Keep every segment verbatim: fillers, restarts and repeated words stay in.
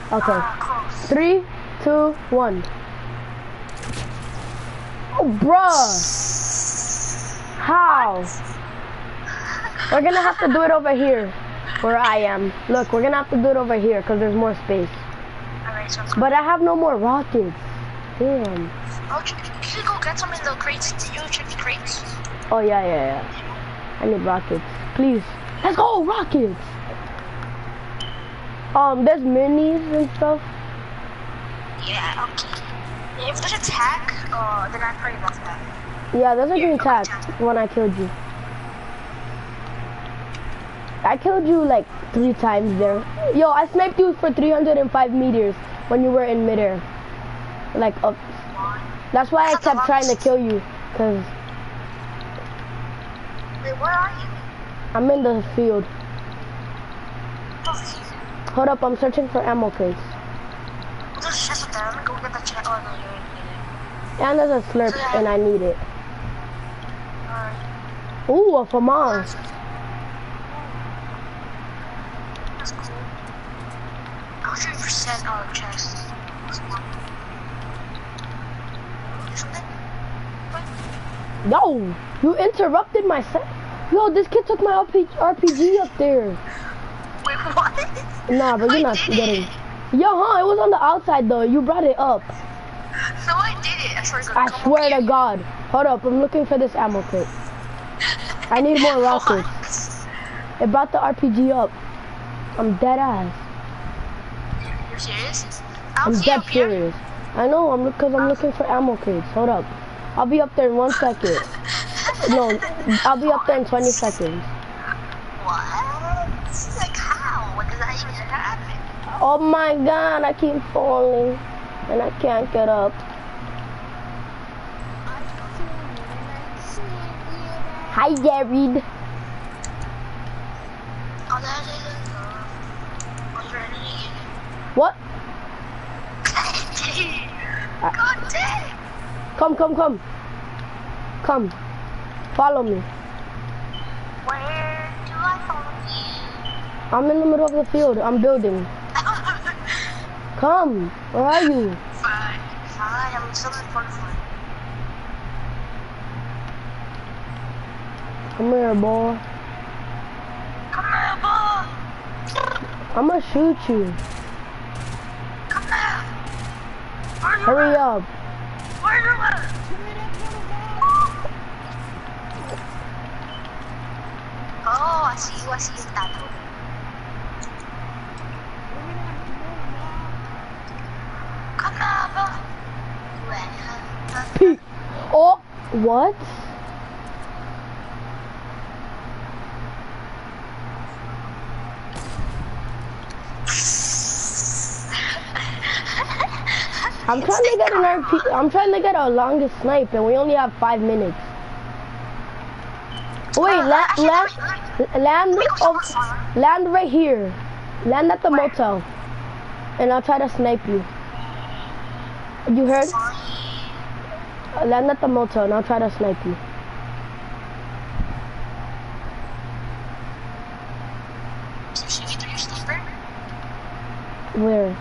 Okay. Uh, close. Three, two, one. Oh, bruh. How? We're gonna have to do it over here, where I am. Look, we're gonna have to do it over here because there's more space. Alright, so But I have no more rockets. Damn. oh, you can go get some in the crates. Did you check the crates? Oh yeah, yeah, yeah. I need rockets. Please. Let's go, rockets. Um, there's minis and stuff. Yeah, okay. If there's a tag, uh, then I'm pretty about that. Yeah, there's a green Yeah, tag when I killed you. I killed you like three times there. Yo, I sniped you for three hundred five meters when you were in midair. Like up. That's why I kept trying to kill you, cause Wait, where are you? I'm in the field. Over here. Hold up, I'm searching for ammo crates. Oh, there's a chest up there. I'm gonna go get the chest. Oh no, you're in here. And there's a slurp, and I need it. Alright. Ooh, a FAMAS. That's cool. one hundred percent on the chest. Something? Yo, you interrupted my set. Yo, this kid took my R P G up there. Wait, what? Nah, but you're I not did getting. it. Yo, huh? It was on the outside though. You brought it up. No, I did it. I swear to God. I Come swear over to here. God. Hold up, I'm looking for this ammo crate. I need more rockets. What? It brought the R P G up. I'm dead ass. You're serious? I'll I'm see you dead up here. serious. I know, I'm because I'm looking for ammo crates. Hold up. I'll be up there in one second. No, I'll be up there in twenty seconds. What? Like how? What does that even happen? Oh my God, I keep falling and I can't get up. Hi, Jared. Oh, that is uh, oh, you're ready. What? God damn. Come, come, come. Come. Follow me. Where do I follow you? I'm in the middle of the field. I'm building. Come. Where are you? Fine, fine. I'm still in front of you. Come here, boy. Come here, boy. I'm gonna shoot you. Come here. Where you Hurry at? up. Where you at? Oh, I see you. I see you. That building. Come here, boy. P. Oh, what? I'm trying to get an R P. I'm trying to get our longest snipe, and we only have five minutes. Wait, land, land, land, oh, land right here. Land at the motel, and I'll try to snipe you. You heard? Uh, Land at the motel, and I'll try to snipe you. Where?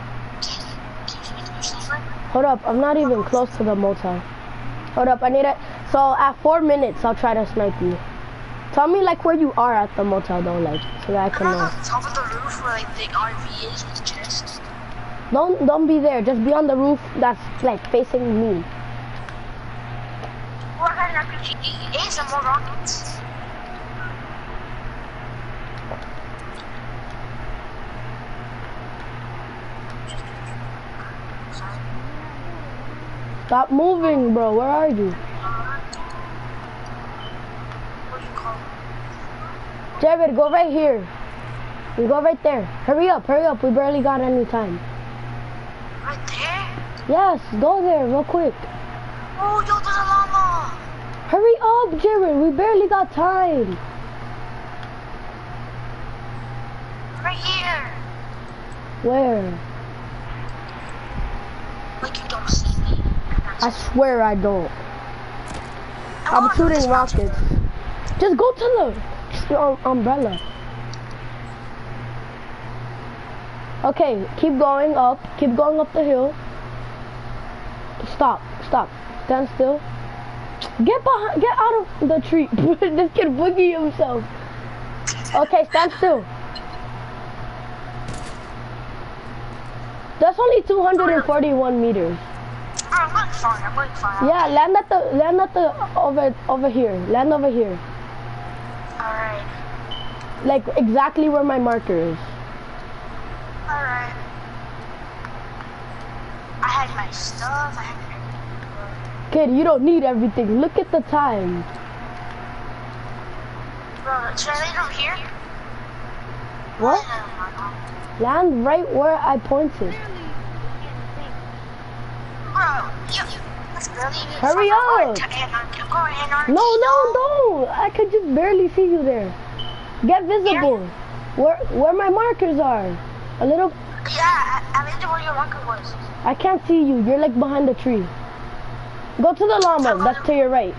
Hold up, I'm not even close to the motel. Hold up, I need it. So at four minutes, I'll try to snipe you. Tell me like where you are at the motel though, like, so that I can know. On top of the roof where like the R V is with the chest. Don't, don't be there, just be on the roof that's like facing me. What kind of R P G is and more rockets? Stop moving, bro, where are you? What do you call it? Jared, go right here. You go right there. Hurry up, hurry up, we barely got any time. Right there? Yes, go there real quick. Oh, yo, there's a llama! Hurry up, Jared, we barely got time. Right here! Where? Like you don't see me. I swear I don't. I'm shooting rockets. Just go to the um, umbrella. Okay, keep going up. Keep going up the hill. Stop. Stop. Stand still. Get behind. Get out of the tree. This kid boogie himself. Okay, stand still. That's only two hundred forty-one meters. I'm going far. I'm going far. Yeah, land at the land at the over over here. Land over here. Alright. Like exactly where my marker is. Alright. I had my stuff. I had everything. Kid, you don't need everything. Look at the time. Bro, should I land over here? What? Land right where I pointed. Bro, you, that's barely even Hurry up! No, no, no! I could just barely see you there. Get visible. Where where my markers are. A little. Yeah, I, I landed where your marker was. I can't see you. You're like behind the tree. Go to the llama. That's to your right.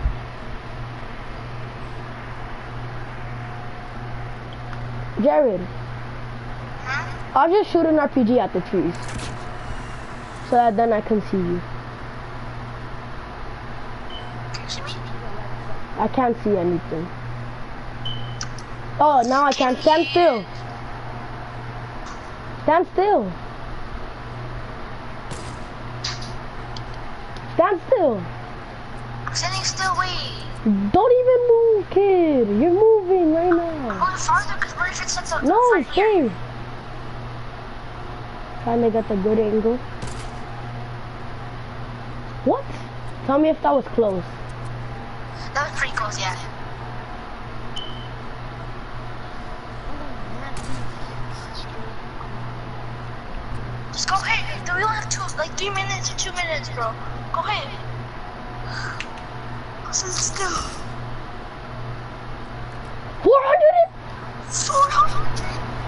Jared. Hmm? I'll just shoot an R P G at the trees. So that then I can see you. Can you see me? I can't see anything. Oh, now I can't. Stand still. Stand still. Stand still. I'm standing still, wait. Don't even move, kid. You're moving right I'm now. going farther because what if it sets up No, right here? stay. Trying to get the good angle. What? Tell me if that was close. That was pretty close, yeah. Just go ahead. We only have two, like three minutes or two minutes, bro. Go ahead. Listen still. four hundred? Four hundred.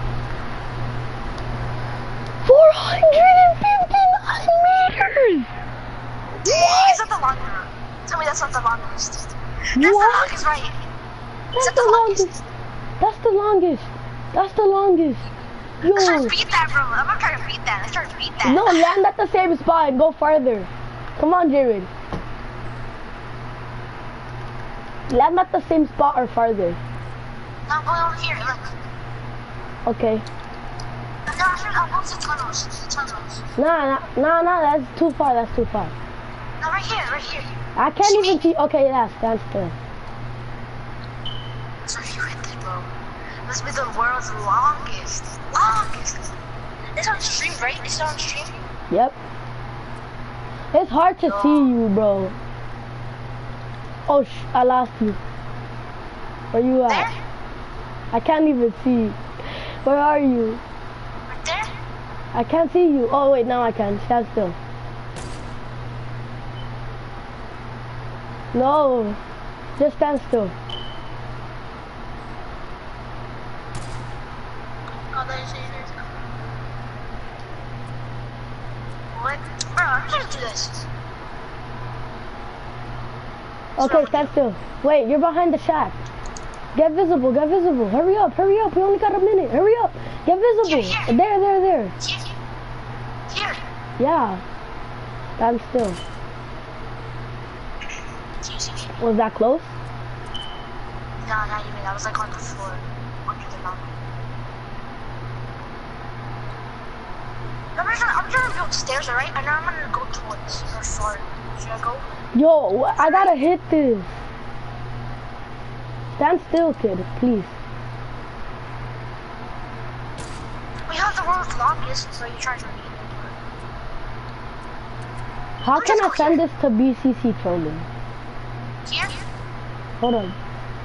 four hundred fifty-nine meters! Dang, is that the longest route? Tell me that's not the longest. That's the What? longest, right? That's that the the longest. longest? That's the longest. That's the longest. Let's try Yo. to beat that, bro. I'm not trying to beat that. Let's try to beat that. No, land at the same spot and go farther. Come on, Jared. Land at the same spot or farther. No, I'm going over here. Look. Okay. No, I should, I'll go to the tunnels. The tunnels. Nah, nah, nah, nah, that's too far, that's too far. No, right here, right here. I can't even see. Okay, yeah, stand still. It's right here, right there, bro. This will be the world's longest. Longest. It's on stream, right? It's on stream. Yep. It's hard to see you, bro. Oh, sh I lost you. Where you at? There? I can't even see. Where are you? Right there? I can't see you. Oh, wait, now I can. Stand still. No. Just stand still. Oh, there's it. What? Bro, I'm trying to do this. Okay, stand still. Wait, you're behind the shack. Get visible, get visible. Hurry up, hurry up. We only got a minute. Hurry up. Get visible. Here, here. There, there, there. Here. Here. Yeah. Stand still. Can you see me? Was that close? No, not even. I was like on the floor. Under the mountain. I'm trying, I'm trying to build stairs, alright? And now I'm gonna go towards or far. Should I go? Yo, I gotta hit this. Stand still, kid, please. We have the world's longest, so you try to read it. How can I send this to B C C trolling? Here? Hold on.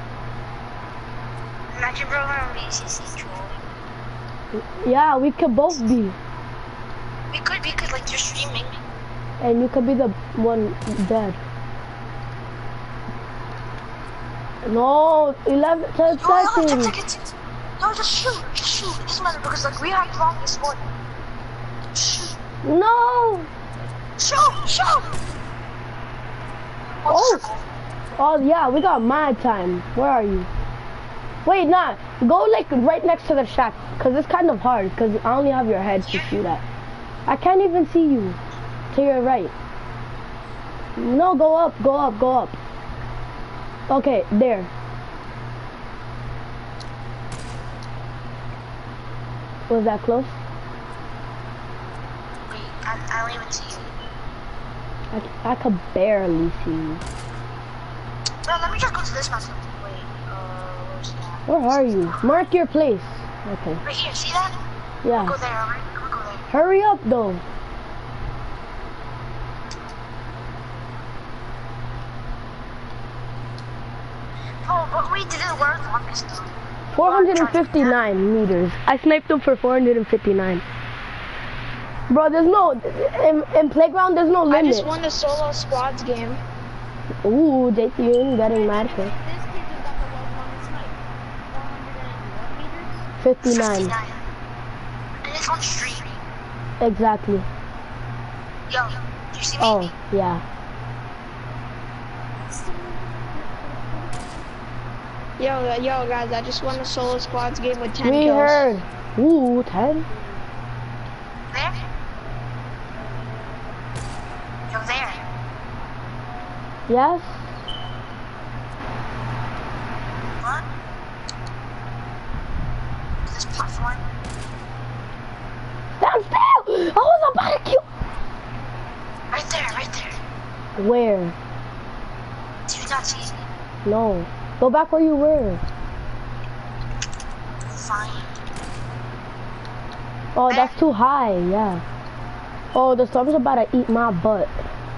Imagine bro on B C C trolling. Yeah, we could both be. We could be, cause like you're streaming. And you could be the one dead. No, eleven, ten No, no, ten seconds. seconds. No, just shoot, just shoot. It doesn't matter because like we have the longest one. Shoot, No. shoot, shoot. Oh. Circle. Oh yeah, we got my time. Where are you? Wait, not. Go like right next to the shack, cause it's kind of hard, cause I only have your head to shoot at. I can't even see you. To your right. No, go up, go up, go up. Okay, there. Was that close? Wait, I, I don't even see you. I, I could barely see you. Well, let me just go to this mountain. Wait, uh, where's that? Where are you? Mark your place. Okay. Right here, see that? Yeah. Go there, alright? I'm gonna go there. Hurry up though. Oh, but we did the world's longest though. four hundred fifty-nine meters. I sniped him for four hundred fifty-nine. Bro, there's no, in, in Playground, there's no limit. I just won the solo squads game. Ooh, J T, you're getting mad for This kid just got the world's longest snipe. four hundred meters? fifty-nine. fifty-nine. And it's on street. Exactly. Yo, do you see me? Oh, yeah. Yo, yo, guys, I just won the solo squads game with ten We kills. heard. Ooh, ten. There? Yo, there. Yes. What? This platform? Stand still! I was about to kill. Right there, right there. Where? Do you not see? No. Go back where you were. Fine. Oh, that's too high, yeah. Oh, the storm's about to eat my butt.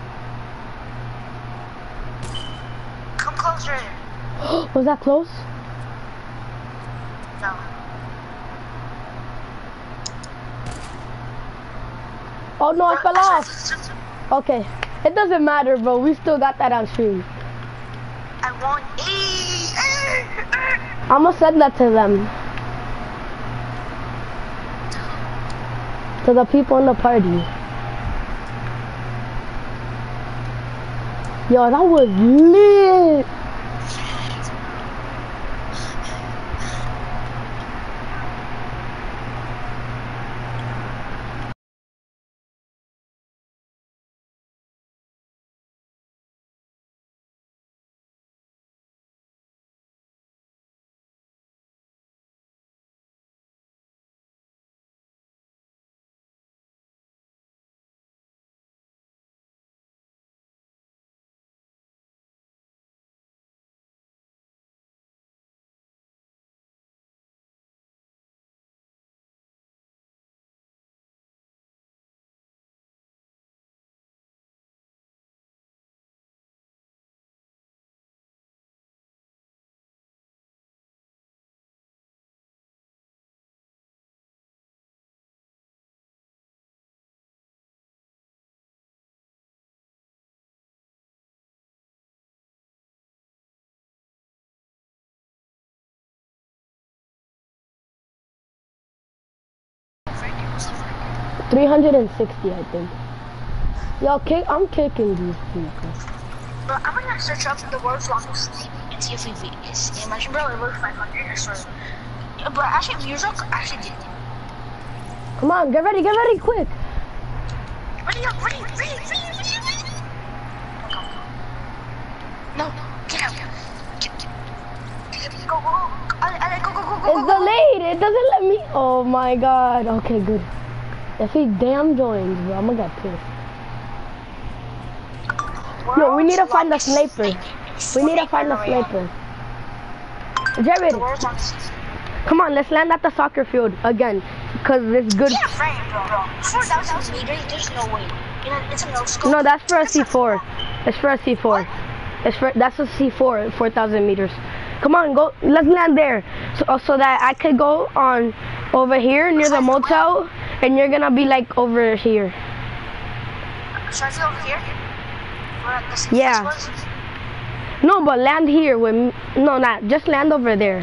Come closer. Was that close? No. Oh no, I fell off. Okay. It doesn't matter, bro. We still got that on stream. I want E. I'm gonna send that to them. To the people in the party. Yo, that was lit. three hundred sixty, I think. Yo, kick, I'm kicking these people. But I'm gonna search up the world's longest snipe and see if we beat this. Imagine, bro, it was five hundred or so. Yeah, but actually, Muzak actually did. Come on, get ready, get ready, quick. Ready up, ready, ready, ready, ready, ready. Go, go. No, get out. Get, get, get, go, go, go. I, I, go, go, go, go, It's go, go. delayed. It doesn't let me. Oh my god. Okay, good. If he damn joins, bro, I'm gonna get pissed. Yo, we need to find the sniper. We need to find the sniper. Jared, The world's longest. come on, let's land at the soccer field again, cause it's good. Get a frame, bro, bro. four thousand meters, there's no way. You know, it's a no scope. No, that's for a C four. It's for a C four. It's for that's a C four, four thousand meters. Come on, go. Let's land there, so so that I could go on over here near the motel, and you're gonna be like over here. Should I go over here? Where at the six Yeah. was? No, but land here with me. No, not just land over there.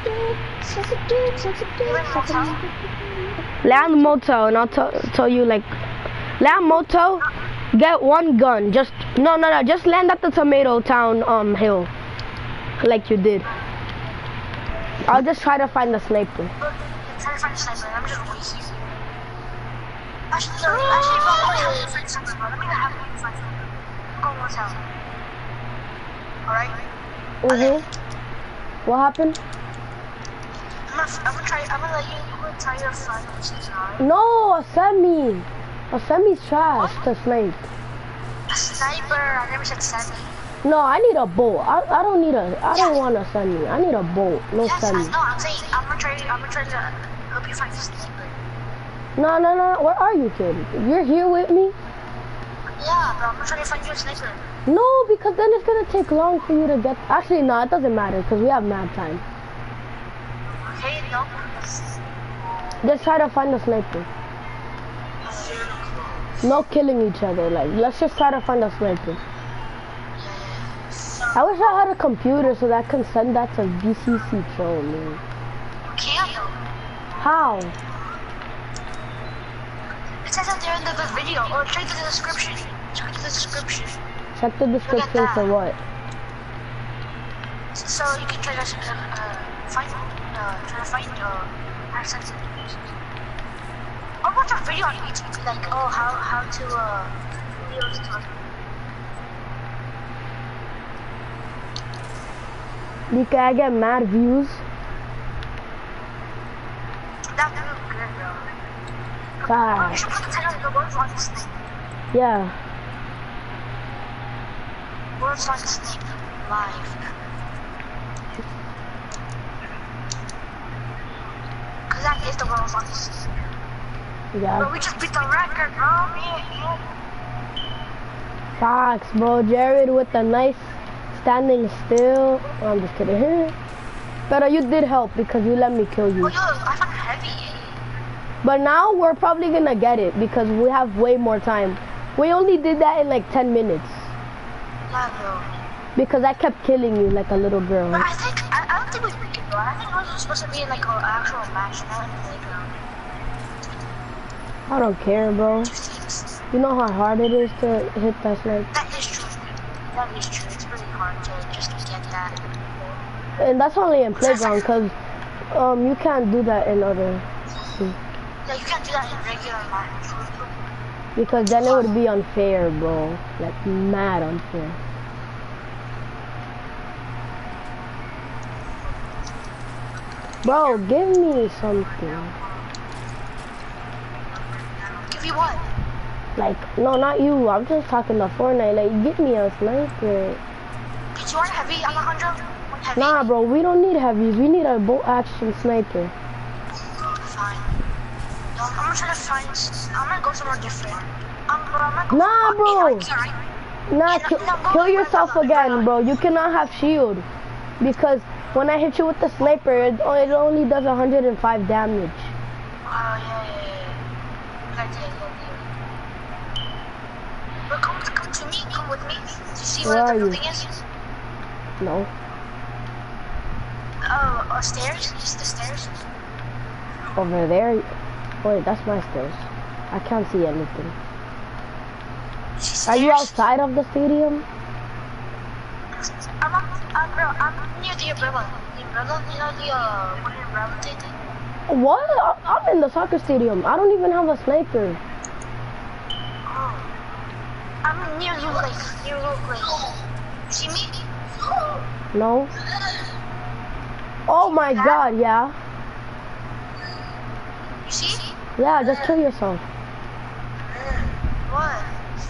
Land motel, and I'll tell tell you like, land motel. Get one gun. Just no, no, no. Just land at the Tomato Town um hill, like you did. I'll just try to find the sniper. Look, try to find a sniper. I'm just wait here. Actually, no, actually, bro, let me help you find a sniper, bro. Let me help you find a sniper. Go on, hotel. Alright? Mm-hmm. What happened? I'm gonna, I'm gonna try, I'm gonna let you, I'm gonna try to find a sniper, alright? No, a semi. A semi's trash to snipe. A sniper? I never said semi. No, I need a bolt. I, I don't need a, I don't want a semi. I need a bolt, no Yes, semi. I know, I'm saying, I'm gonna try, I'm gonna try to help you find a sniper. No, no, no, where are you, kid? You're here with me? Yeah, bro, I'm gonna try to find you a sniper. No, because then it's gonna take long for you to get, actually, no, it doesn't matter, because we have mad time. Okay, no. Just try to find a sniper. No killing each other, like, let's just try to find a sniper. I wish I had a computer so that I can send that to B C C Troll, man. You can't though. How? It says out there in the, the video, or check the description. Check the description. Check the description for what? So you can try to uh, find, uh, try to find uh, access to it. Or watch a video on YouTube, like, oh, how, how to, uh, videos to Because I get mad views. That would be good, bro. Fast. You should put the title of the world's longest snake. Yeah. World's longest snake live. Cause that is the world's longest snake. Yeah. Bro, we just beat the record, bro. Yeah, Fox, bro. Jared with the nice standing still. Oh, I'm just kidding. But uh, you did help because you let me kill you. Oh, yo, I found heavy. But now we're probably gonna get it because we have way more time. We only did that in like ten minutes. Yeah, bro. Because I kept killing you like a little girl. But I think, I, I don't think we make it, bro. I think it was supposed to be like an actual match, not in the playground. I don't care, bro. Two teams. You know how hard it is to hit that snipe? That is true. That is true. It's really hard to just get that. And that's only in playground because um, you can't do that in other. Yeah, you can't do that in regular life. Because then it would be unfair, bro. Like, mad unfair. Bro, give me something. Give you what? Like, no, not you. I'm just talking to Fortnite. Like, give me a sniper. Did you want a heavy, Alejandro? Want heavy? Nah, bro, we don't need heavies. We need a bolt action sniper. Fine. No, I'm gonna try to find. I'm gonna go somewhere different. Um, bro, I'm gonna go Nah, for- bro. Hey, right, right. Nah, Yeah, ki- no, no, kill go- yourself go- go- again, go- bro. You cannot have shield. Because when I hit you with the sniper, it, o- it only does one hundred five damage. Oh, yeah, yeah, yeah. Good idea, good idea. Bro, come, come to me, come with me. Do you see Where where are the you? building is? No. Oh, uh, stairs? You see the stairs? Over there? Wait, that's my stairs. I can't see anything. You see Are you stairs? outside of the stadium? I'm, up, I'm, bro, I'm near the umbrella. The umbrella, you know, the, uh, one umbrella thing? What? I- I'm in the soccer stadium. I don't even have a sniper. Oh. I'm near Blue Lake, near Blue Lake. You see me? No? Oh my god, yeah. You see? Yeah, just kill yourself. What?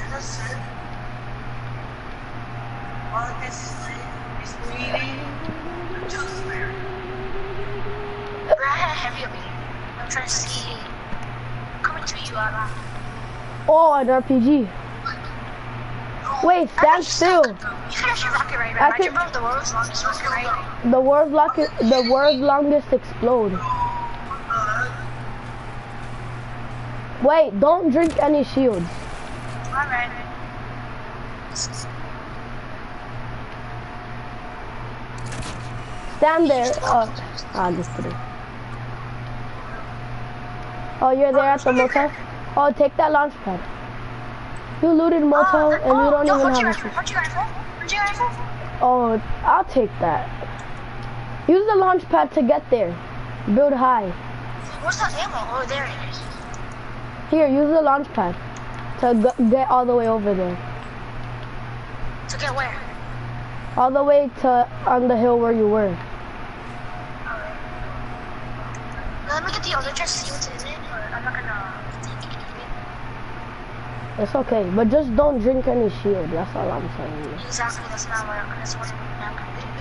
Bro, I had heavy on me. I'm trying to see. Coming to you, Anna. Oh, an R P G. Wait, stand still. You can actually rocket right, I right? could- Imagine, bro, the world's longest rocket right. The world's longest, the world's longest explode. Wait, don't drink any shields. Alright. Stand there. Oh, ah, just kidding. Oh, you're there at the motel? Oh, take that launch pad. You looted motel and we don't yo, even Hunter have rifle, a... Hunter rifle, Hunter rifle. Oh, I'll take that. Use the launch pad to get there. Build high. What's the ammo? Oh, there it is. Here, use the launch pad to g get all the way over there. To get where? All the way to on the hill where you were. Now, let me get the other chest, see what's in it. Or I'm not gonna take it. It's okay, but just don't drink any shield. That's all I'm saying. Exactly, that's not what I'm that's what I'm not gonna do.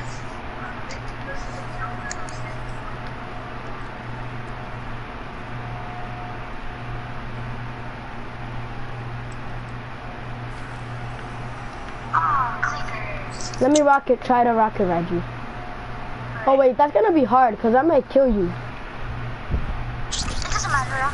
Oh, clickers. Let me rocket, try to rocket ride you. Oh wait, that's gonna be hard, cause I might kill you. Just, it doesn't matter. I'll,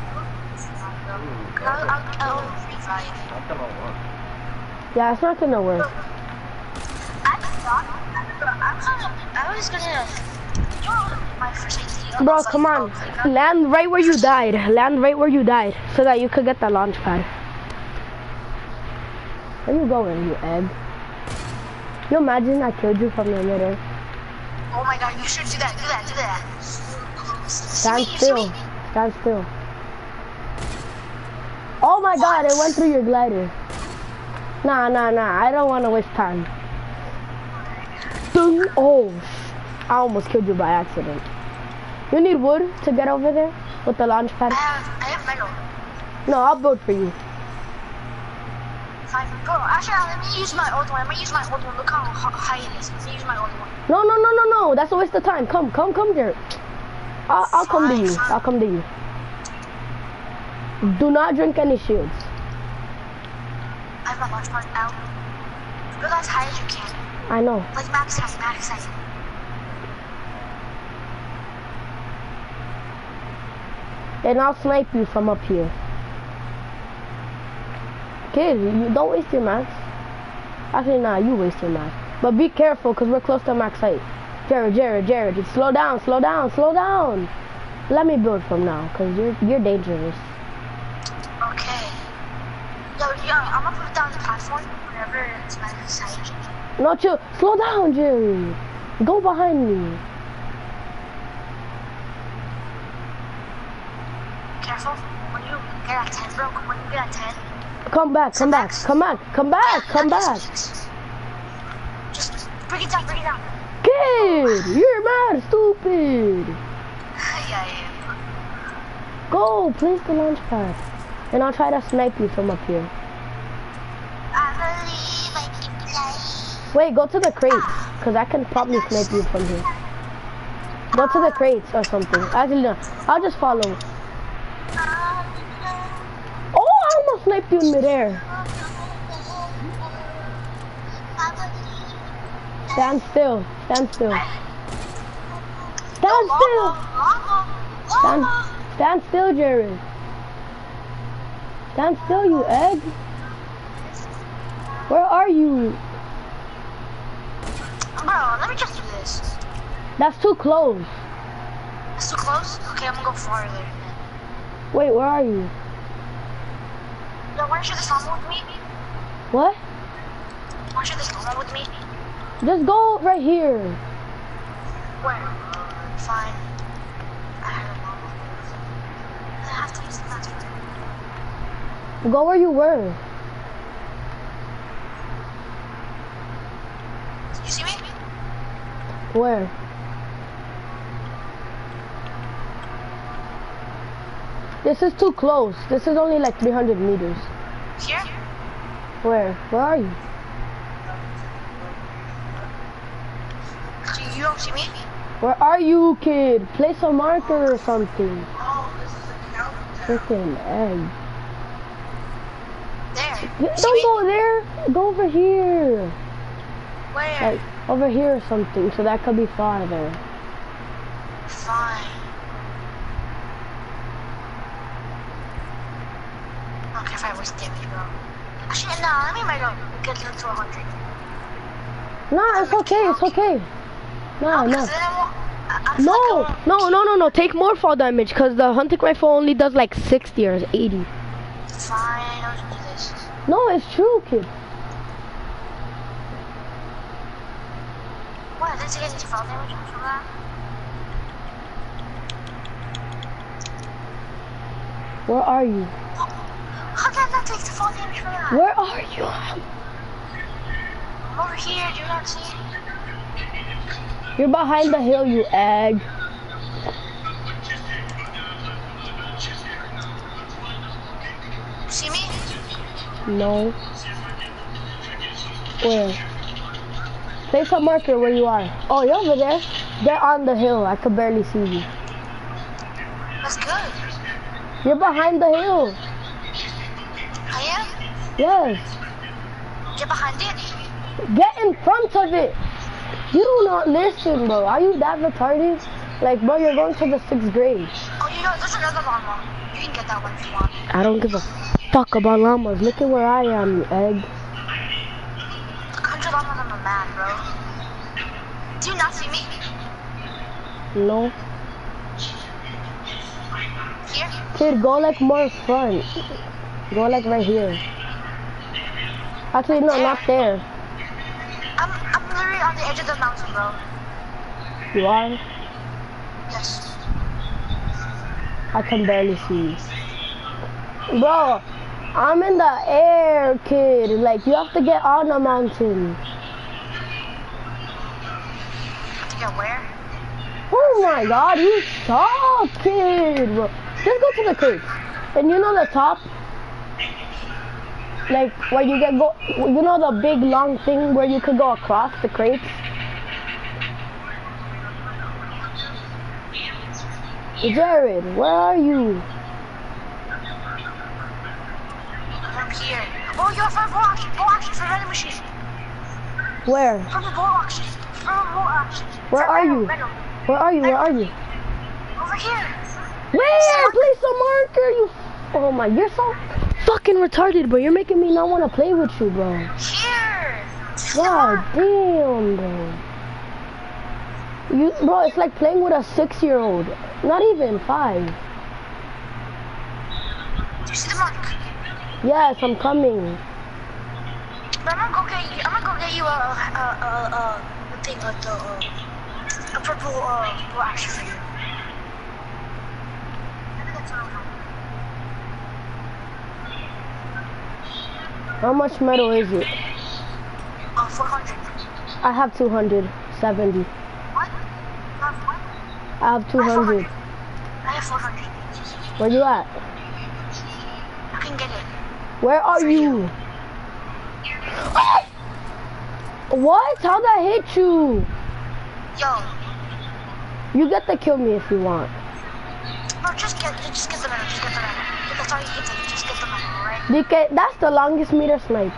I'll, I'll, I'll revive. Yeah, it's not gonna work. I thought, I'm kind of, I was gonna, you know, my first idea. Bro, was like, come on. oh, clicker. Land right where you died. Land right where you died, so that you could get the launch pad. Where you going, you egg? You imagine I killed you from the middle? Oh my god, you should do that, do that, do that. Stand See me, still. see me? Stand still. Oh my god, it went through your glider. Nah, nah, nah. I don't want to waste time. Ding. Oh, I almost killed you by accident. You need wood to get over there with the launch pad? I have, I have metal. No, I'll build for you. Five. Bro, actually, let me use my old one. I'm gonna use my old one. Look how h- high it is. Let me use my old one. No, no, no, no, no. That's a waste of time. Come, come, come there. I'll, I'll come to you. I'll come to you. Do not drink any shields. I have my launch pad out. Go as high as you can. I know. Like max height, max height. And I'll snipe you from up here. Kid, you don't waste your max. Actually, nah, you waste your max. But be careful, because we're close to max height. Jared, Jared, Jared, just slow down, slow down, slow down. Let me build from now, because you're, you're dangerous. Okay. Yo, yo, I'm gonna put it down the platform whenever it's max height. No, chill. Slow down, Jerry. Go behind me. Careful. When you get at ten, bro, when you get at ten. Come back, come back, come back, come back, come back. Just bring it down, bring it down. Kid, you're mad stupid. Yeah, yeah. Go, place the launch pad. And I'll try to snipe you from up here. I believe I can play. Wait, go to the crates, because I can probably snipe you from here. Go to the crates or something. Actually, no, I'll just follow. Oh, I almost sniped you in midair. Stand still, stand still. Stand still. Stand, stand still, Jared. Stand still, you egg. Where are you? Bro, let me just do this. That's too close. It's too close? Okay, I'm gonna go farther. Wait, where are you? Yo, why don't you share this normal with me? What? Why don't you share this normal with me? Just go right here. Where? Fine. I have a normal. I have to use the platform. Go where you were. You see me? Where? This is too close. This is only like three hundred meters. Here? Where? Where are you? You, you don't see me? Where are you, kid? Place a marker or something. Oh, this is the count. Freaking egg. There. You, You see don't me? go there. Go over here. Where? Like, over here or something, so that could be farther. Fine. I don't care if I waste damage, bro. Actually, no, let me make a get it to one hundred. Nah, it's okay, it's okay. Nah, no. Because then I won't... I, I feel No, like I won't no, no, no, no. Take more fall damage, because the hunting rifle only does like sixty or eighty. Fine, I know how to do this. No, it's true, kid. What? Did you get into fall damage from that? Where are you? How can I not take the fall damage from that? Where are you? I'm over here, do you not see? You're behind the hill, you egg. See me? No. Where? Place a marker where you are. Oh, you're over there. They're on the hill. I could barely see you. That's good. You're behind the hill. I am? Yes. Get behind it. Get in front of it. You do not listen, bro. Are you that retarded? Like, bro, you're going to the sixth grade. Oh, you know, there's another llama. You can get that one if you want. I don't give a fuck about llamas. Look at where I am, you egg. Hundred llamas, I'm a man, bro. Do you not see me? No. Here? Kid, go like more front. Go like right here. Actually, no, not there. I'm, I'm literally on the edge of the mountain, bro. You are? Yes. I can barely see. Bro, I'm in the air, kid. Like, you have to get on the mountain. To get where? Oh my god, you suck, kid. Bro. Just go to the crates. And you know the top? Like, where you get go, you know the big long thing where you could go across the crates? Jared, where are you? I'm here. Oh, you're from ball action. Ball action for vending machine. Where? From the ball action. From the ball action. Where From are Venom, you? Venom. Where are you? Where are you? Over here. Where? Place a marker, you. Oh my, you're so fucking retarded, bro. You're making me not want to play with you, bro. Here. God damn, bro. You, bro, it's like playing with a six-year-old. Not even five. Do you see the mark? Yes, I'm coming. But I'm gonna go get you. I'm gonna go get you a a a a, a thing like the uh, a purple uh ball action for you. How much metal is it? Uh, four hundred. I have two hundred seventy. What? Not what? I have two hundred. I have four hundred. Where you at? I can get it. Where are you? What? How'd that hit you? Yo, You get to kill me if you want. bro, just get, just get the medal, just get the medal. That's all you can take, just get the medal, alright? D K, that's the longest meter snipe.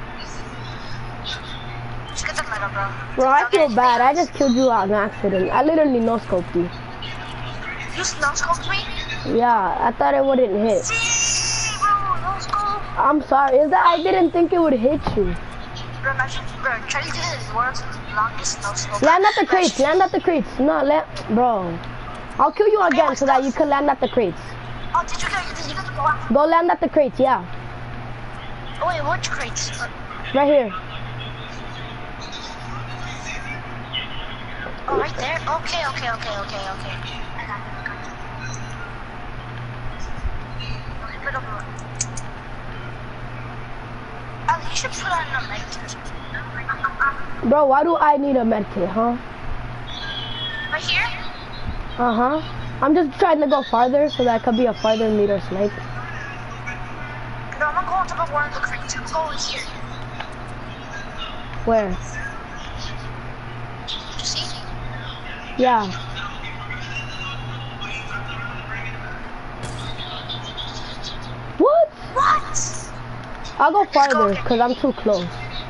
Just get the medal, bro. Bro, I Don't feel get bad. I anything just killed you on accident. I literally no-scoped you. else. You no-scoped me? Yeah, I thought it wouldn't hit. See, bro, no-scope. I'm sorry. Is that I didn't think it would hit you. Bro, imagine, bro, try to do the world's longest no-scope. Land at the crates. Land at the crates. No, let, bro. I'll kill you again so that you can land at the crates. Oh, did you get, did you get the ball? Go land at the crates, yeah. Oh, wait, which crates? Uh, Right here. Oh, right there? Okay, okay, okay, okay, okay. I got it, I got it. Okay, put over. Oh, you should put on a medkit. Bro, why do I need a medkit, huh? Right here? Uh-huh. I'm just trying to go farther so that I could be a farther meter snipe. No, I'm gonna go on top of one of the crates. I'm going here. Where? Did you see? Yeah. What? What? I'll go farther because I'm too close.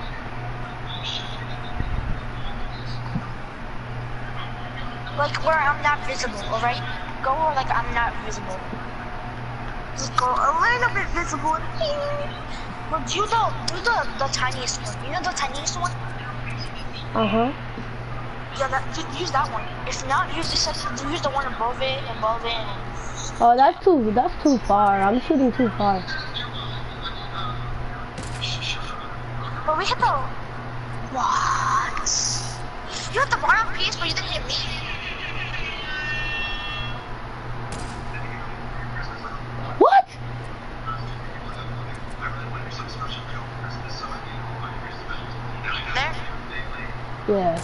Like where I'm not visible, alright? Go where like I'm not visible. Just go a little bit visible. Well, do the do the the tiniest one. You know the tiniest one? Uh-huh. Yeah, that, use that one. If not, use this. Use the one above it, above it. And... Oh, that's too, that's too far. I'm shooting too far. But we hit the... What? You hit the bottom piece, but you didn't hit me. What? There. Yeah.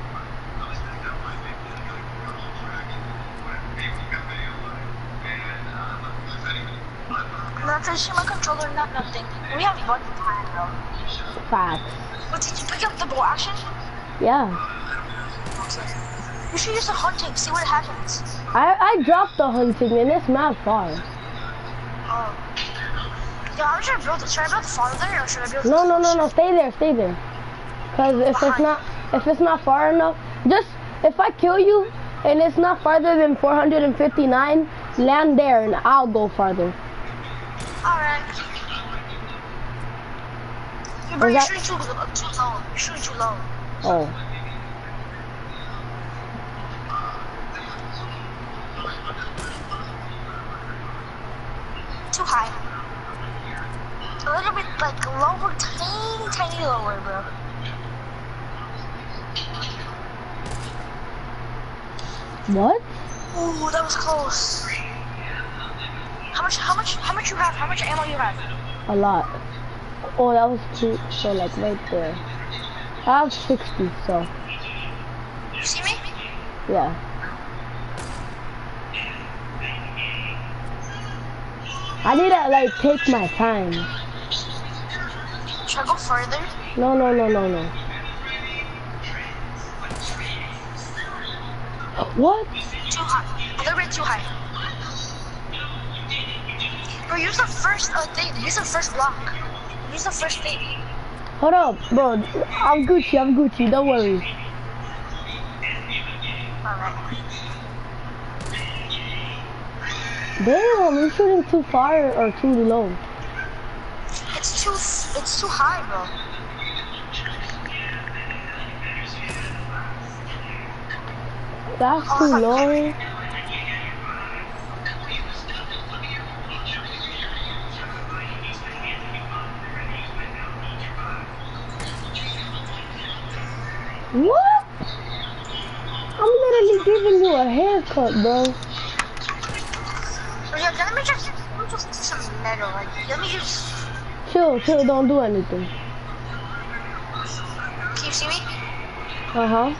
I'm not finishing my controller, not nothing. We have one time though. Facts. But did you pick up the bow action? Yeah. You should use the hunting, see what happens. I I dropped the hunting and it's not far. Oh. Yeah, I'm trying to build it. Should I build farther or should I build No, no, no, no. Stay there. Stay there. Cause if it's not if it's not far enough, just if I kill you and it's not farther than four hundred fifty-nine, land there and I'll go farther. Alright. Yeah, bro, Is you're that- shooting too, uh, too low. You're shooting too low. Oh. Too high. A little bit like lower, tiny, tiny lower, bro. What? Ooh, that was close. How much? How much? How much you have? How much ammo you have? A lot. Oh, that was too. So like right there. I have sixty. So You see me? yeah. I need to like take my time. Should I go further? No, no, no, no, no. What? Too high. A little bit too high. Bro, use the first uh, thing. Use the first block. Use the first thing. Hold up, bro. I'm Gucci. I'm Gucci. Don't worry. Alright. Damn, you're shooting too far or too low. It's too. It's too high, bro. That's too low. What? I'm literally giving you a haircut, bro. Oh, yeah, let me just. Let me just do some metal. Like, let me just. Chill, chill. Don't do anything. Can you see me? Uh huh.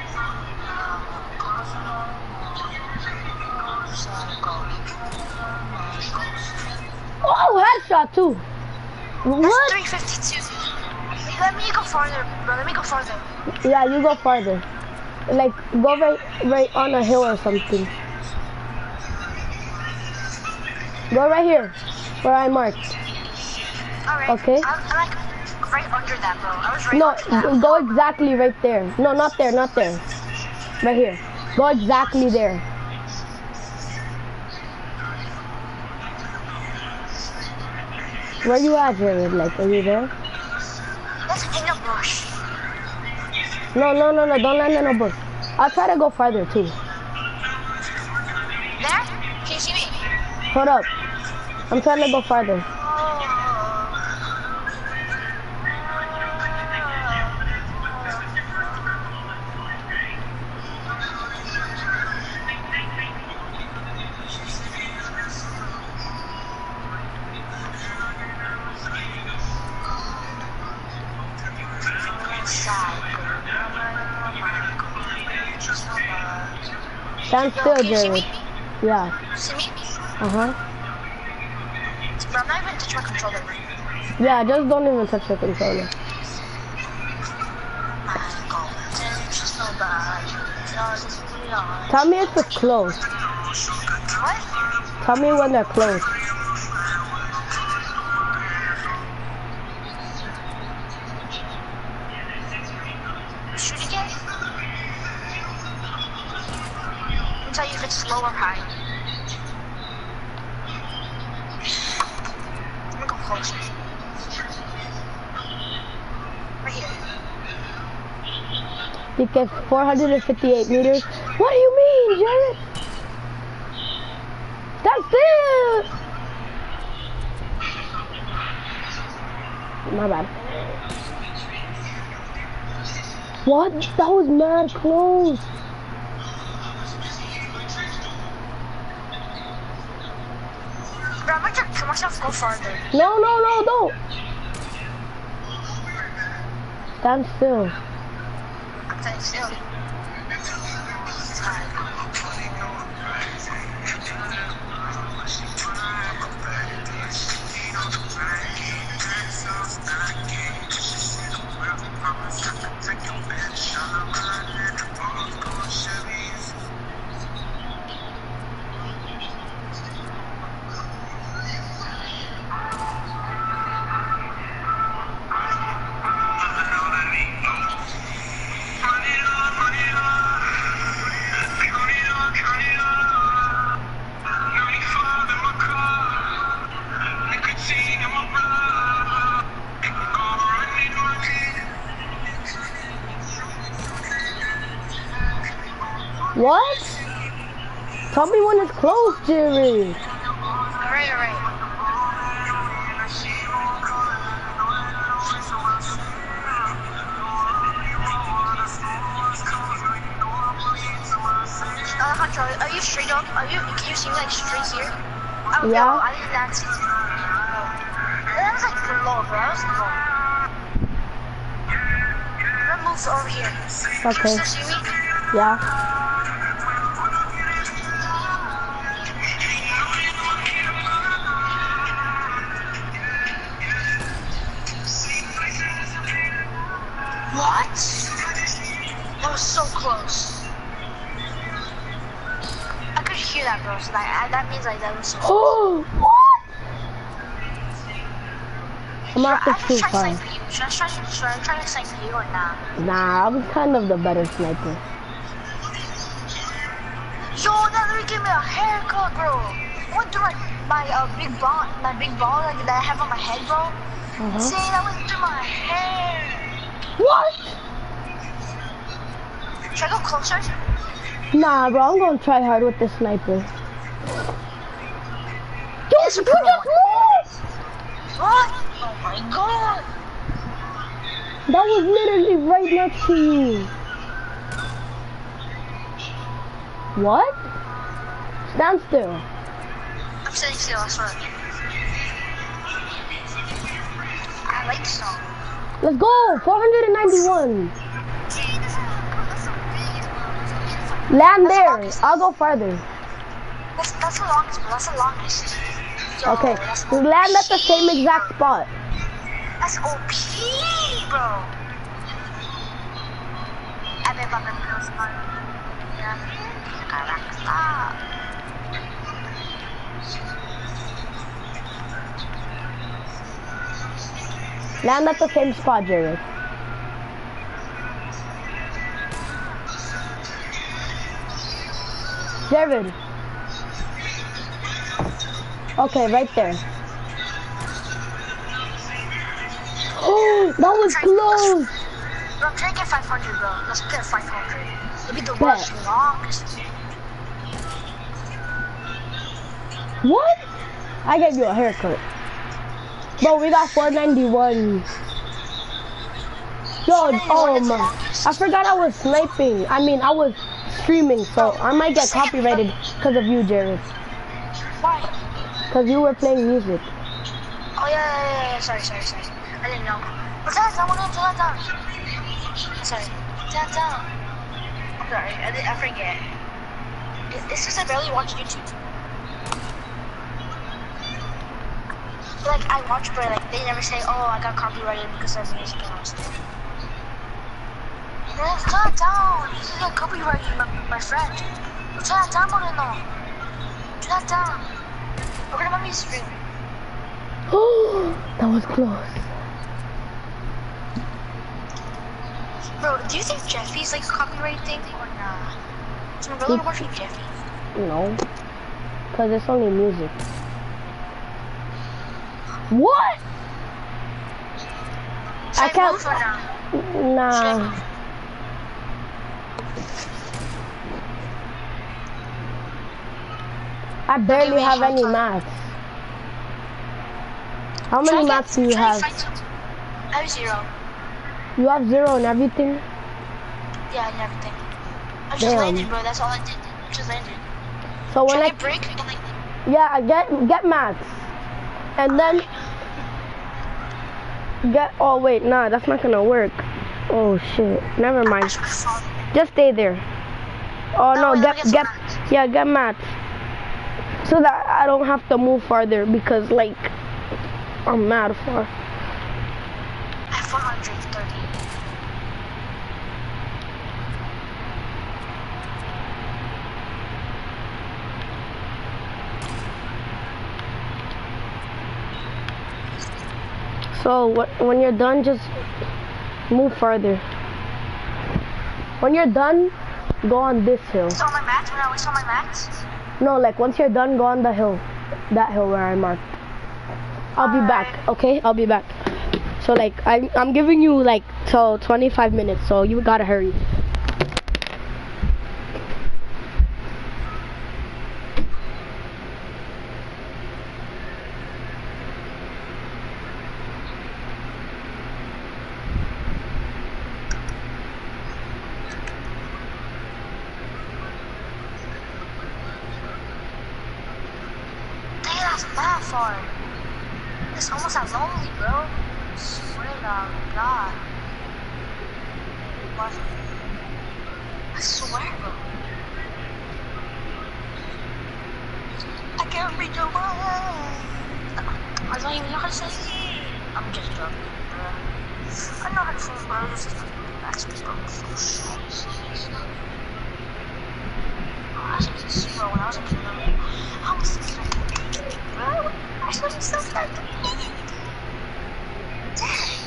Oh, headshot too. That's What? three fifty-two. Let me go farther, bro. Let me go farther. Yeah, you go farther. Like, go right, right on a hill or something. Go right here, where I marked. Alright. Okay. I'm, I'm like right under that, bro. I was right No, under that. g- go exactly right there. No, not there, not there. Right here. Go exactly there. Where you at, Jared? Like, are you there? That's in a bush. No, no, no, no, don't land in a bush. I'll try to go farther too. There? Can you see me? Hold up. I'm trying to go farther. Stand Yo, still, can you see Jared. me? Yeah. See me? Uh-huh. Bro, I'm not even touching my controller. Yeah, just don't even touch the controller. Tell me if it's close. What? Tell me when they're close. Shoot again? I'll tell you if it's low or high. I'm gonna go closer. Right here. It gets four hundred fifty-eight meters. What do you mean, Jared? That's it! My bad. What? That was mad close. Bro, I'm gonna try myself go farther. No, no, no, don't. Stand still. I'm staying still. What? Tell me when it's closed, Jerry. Alright, alright. Alejandro, are you straight up? Are you? Can you see me like straight here? Oh, Yeah. No, I did not see. Oh. That was like low, bro. That was low. Let's move over here. Okay. Can you still see me? Yeah. What? That was so close. I could hear that, bro. So that, I, that means like that was so close. Oh, what? I'm Bro, not I the just too try to far. snipe you. Should I try, should I try to snipe you or not? Nah, I'm kind of the better sniper. Yo, that literally gave me a haircut, bro. What do my my uh, big ball, my big ball like that I have on my head, bro? Uh-huh. See, that went through my hair. What? Should I go closer? Nah, bro, I'm gonna try hard with the sniper. Dude, It's a you pro just moved! What? Oh my god. That was literally right next to you. What? Stand still. I'm sitting still, I swear. I like this song. Let's go, four hundred ninety-one. Land That's the there, longest. I'll go farther. That's, that's the longest, bro. That's the longest. Yo, Okay, that's we O P. land at the same exact spot. That's O P, bro. I bet I'm gonna go smart. Yeah, I like stop. Land at the same spot, Jared. Jared. Okay, right there. Oh, that was close. Bro, I'm trying to get five hundred, bro. Let's get five hundred. It'll be the Bet. worst longest. What? I gave you a haircut. Bro, we got four ninety-one. Yo, um, I forgot I was sniping. I mean, I was streaming, so I might get copyrighted because of you, Jared. Why? Because you were playing music. Oh, yeah, yeah, yeah, yeah. Sorry, sorry, sorry. I didn't know. But that's, I want to do that down. Sorry. That down. I'm sorry. I, did, I forget. It- It's just I barely watch YouTube. Like, I watch, but like, they never say, oh, I got copyrighted because of music and all stuff. Man, turn it down. You can get copyrighted, my, my friend. Turn it down, Moreno. Turn it down. We're gonna make me stream. Oh, that was close. Bro, do you think Jeffy's like a copyright thing or nah? So my brother watching Jeffy. No, because it's only music. What? Should I, can't- move or nah? Nah. Should I move? I barely wait, have hold any on. mats. How Should I many get- mats do you should I have? find some- I have zero. You have zero and everything? Yeah, and everything. I just Damn. landed, bro. That's all I did. I just landed. So when Should I I break? And, like, yeah, I get get mats, and then get. Oh wait, nah, that's not gonna work. Oh shit, never I mind. should be falling. Just stay there. Oh No, no, wait, let get me get some get mats. yeah, get mats, so that I don't have to move farther because like I'm mad far. I have one hundred thirty. So wh when you're done, just move farther. When you're done, go on this hill. It's on my mats. When I waste all my mats. No, like once you're done, go on the hill. That hill where I marked. I'll be back, okay? I'll be back. So like, I, I'm giving you like till twenty-five minutes, so you gotta hurry. Dang, that's bad far. It's almost as lonely, bro. Swear to God. What? I swear, bro. I can't read your mind. I don't even know how to say it. I'm just joking, bro. I know how to say it, bro. This is that's bro. I was a kid, bro. When I was a kid, I was a kid, bro. I was so sad. Dang.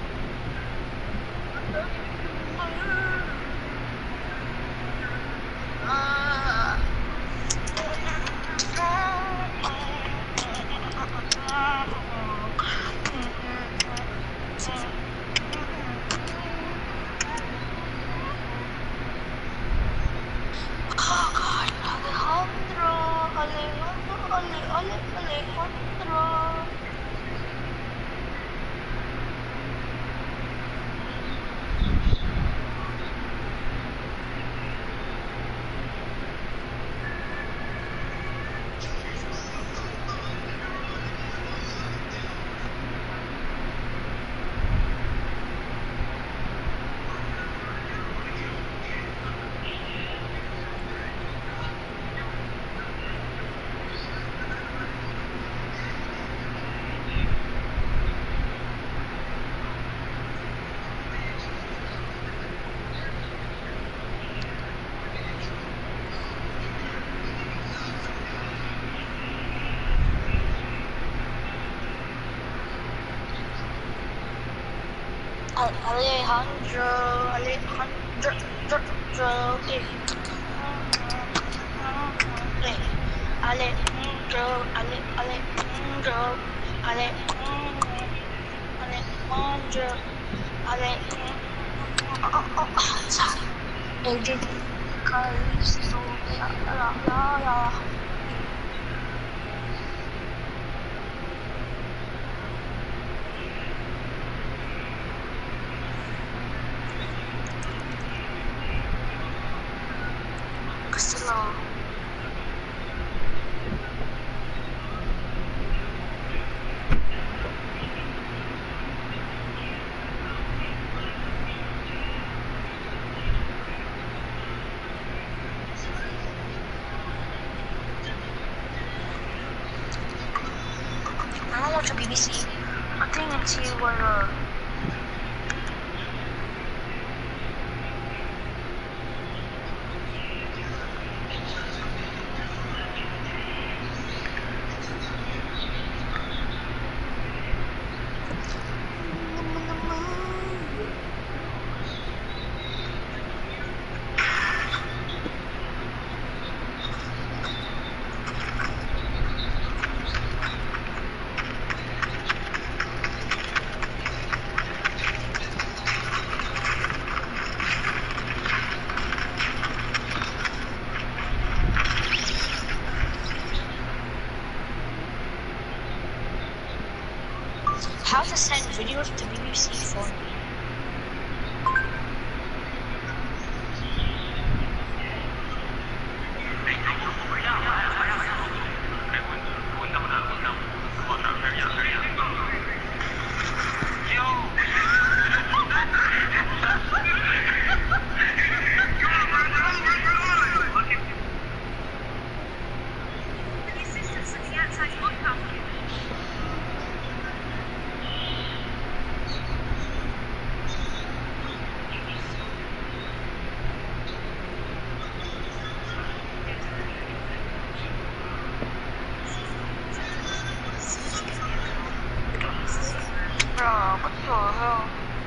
Oh God, Alejandro, Alejandro, Ale, Ale, Alejandro. Alejandro, Alejandro, Alejandro, eh. Eh. Alejandro, Ale, Alejandro, Ale, Alejandro, Ale. Oh, oh, oh, sorry. Agent Callisto, la, la, la, la. Castillo. I don't watch a B B C. I think it's here where uh, how to send videos to B B C phone. Bro, what the hell?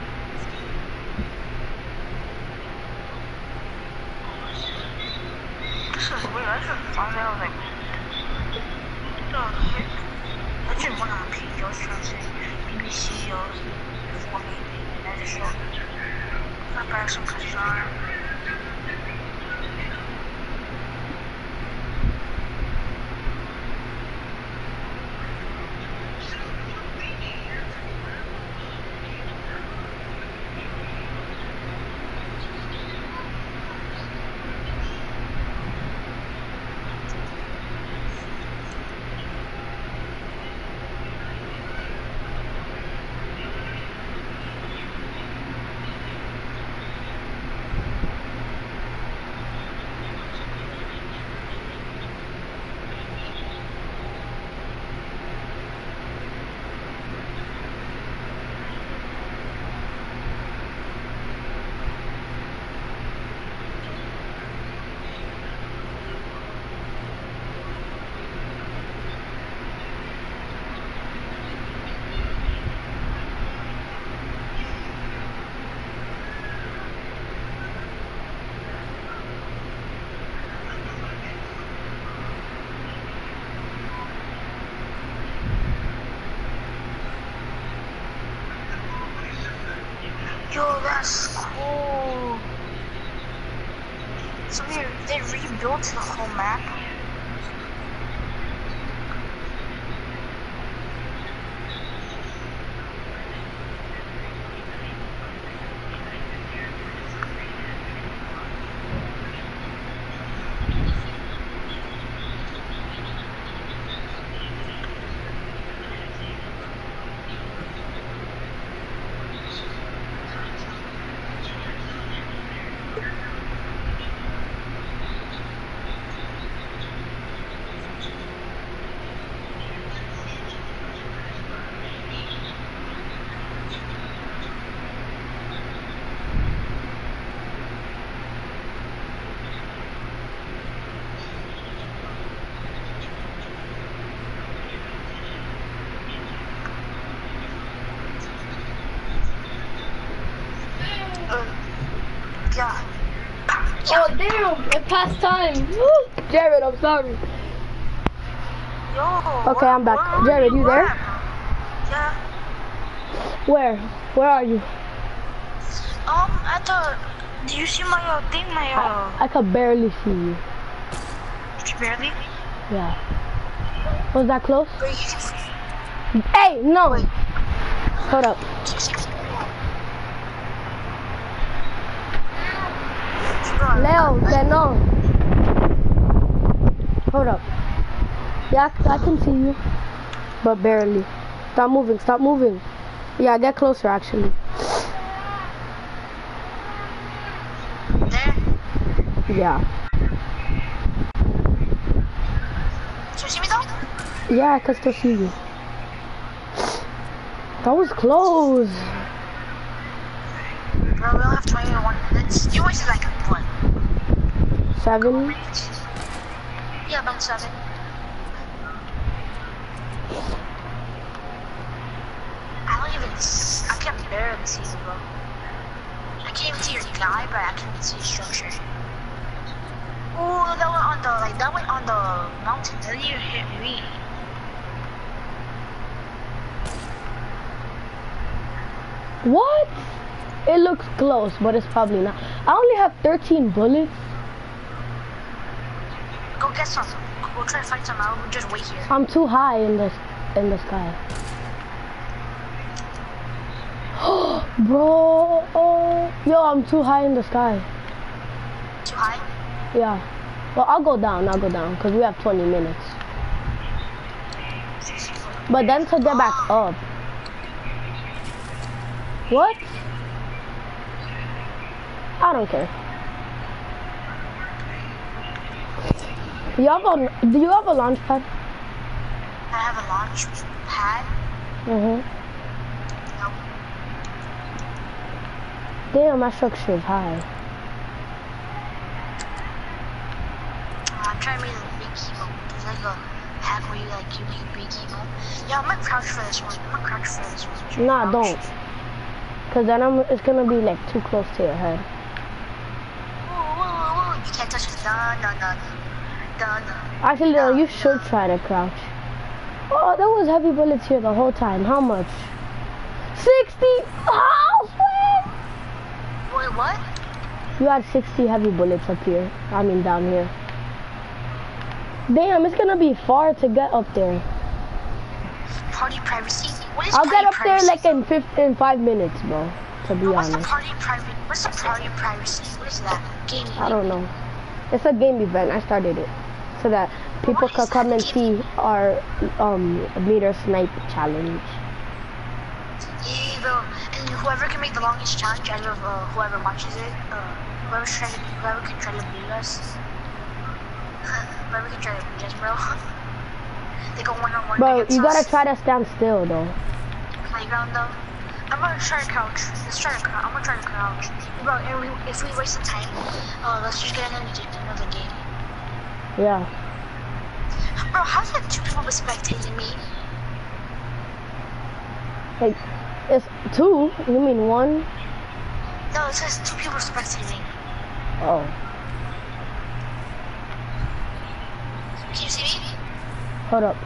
This is weird. I just found out, like, what the heck? I just went on P G, I was trying to say B B C for me, and I just showed I got some concern. Yo, that's cool. So they, they rebuilt the whole map. Yeah. Oh damn! It passed time. Woo. Jared, I'm sorry. Yo. Okay, I'm back. where Jared, you there? at? Yeah. Where? Where are you? Um, at the. Do you see my uh, thing? My uh. I could barely see you. Barely. Yeah. Was that close? Wait. Hey, no. Wait. Hold up. Leo, que no. Hold up. Yeah, I can see you, but barely. Stop moving, stop moving. Yeah, get closer actually. There. Yeah. Do you see me though? Yeah, I can still see you. That was close. Bro, we'll have twenty-one minutes. You wasted like what? Seven. Yeah, about seven. I don't even. S I can barely see you, bro. I can't even see your guy, but I can see structure. Oh, that went on the like that went on the mountain. That didn't even hit me. What? It looks close, but it's probably not. I only have thirteen bullets. Go get some. We'll try to fight some out. We'll just wait here. I'm too high in the in the sky. Bro, oh, yo, I'm too high in the sky. Too high? Yeah. Well, I'll go down. I'll go down because we have twenty minutes. But then to get back up. What? I don't care. You have a, do you have a launch pad? I have a launch pad. Mm-hmm. Nope. Damn, my structure is high. Uh, I'm trying to make a big keyboard. There's like a hack where you like you make big emo? Yeah, I'm gonna crouch for this one. I'm gonna crouch for this one. Nah, Crouch. don't. Cause then I'm, it's gonna be like too close to your head. Whoa, whoa, whoa, whoa. You can't touch it. Dun, dun, dun. Dun, dun. Actually, no, Dun, you should dun. try to crouch. Oh, there was heavy bullets here the whole time. How much? sixty! Oh, Wait, what? you had sixty heavy bullets up here. I mean, down here. Damn, it's gonna be far to get up there. Party privacy? What is I'll party get up privacy? there like in fifteen, five minutes, bro. To be Bro, what's the honest. party private? What's the party privacy? What is that? Game. I don't know. It's a game event. I started it so that people What could is come that and game? see our um meter snipe challenge. Yeah, bro. And whoever can make the longest challenge out of uh, whoever watches it, uh, whoever's trying to, whoever can try to beat us, whoever can try to beat us, bro. They go one on one. Bro, against you gotta us. try to stand still though. Playground though. I'm gonna try to crouch. Let's try to crouch. I'm gonna try to crouch. Bro, and we, if we waste some time, uh, let's just get another, another game. Yeah. Bro, how's that two people spectating me? Like, it's two? You mean one? No, it says two people spectating. Oh. Can you see me? Hold up.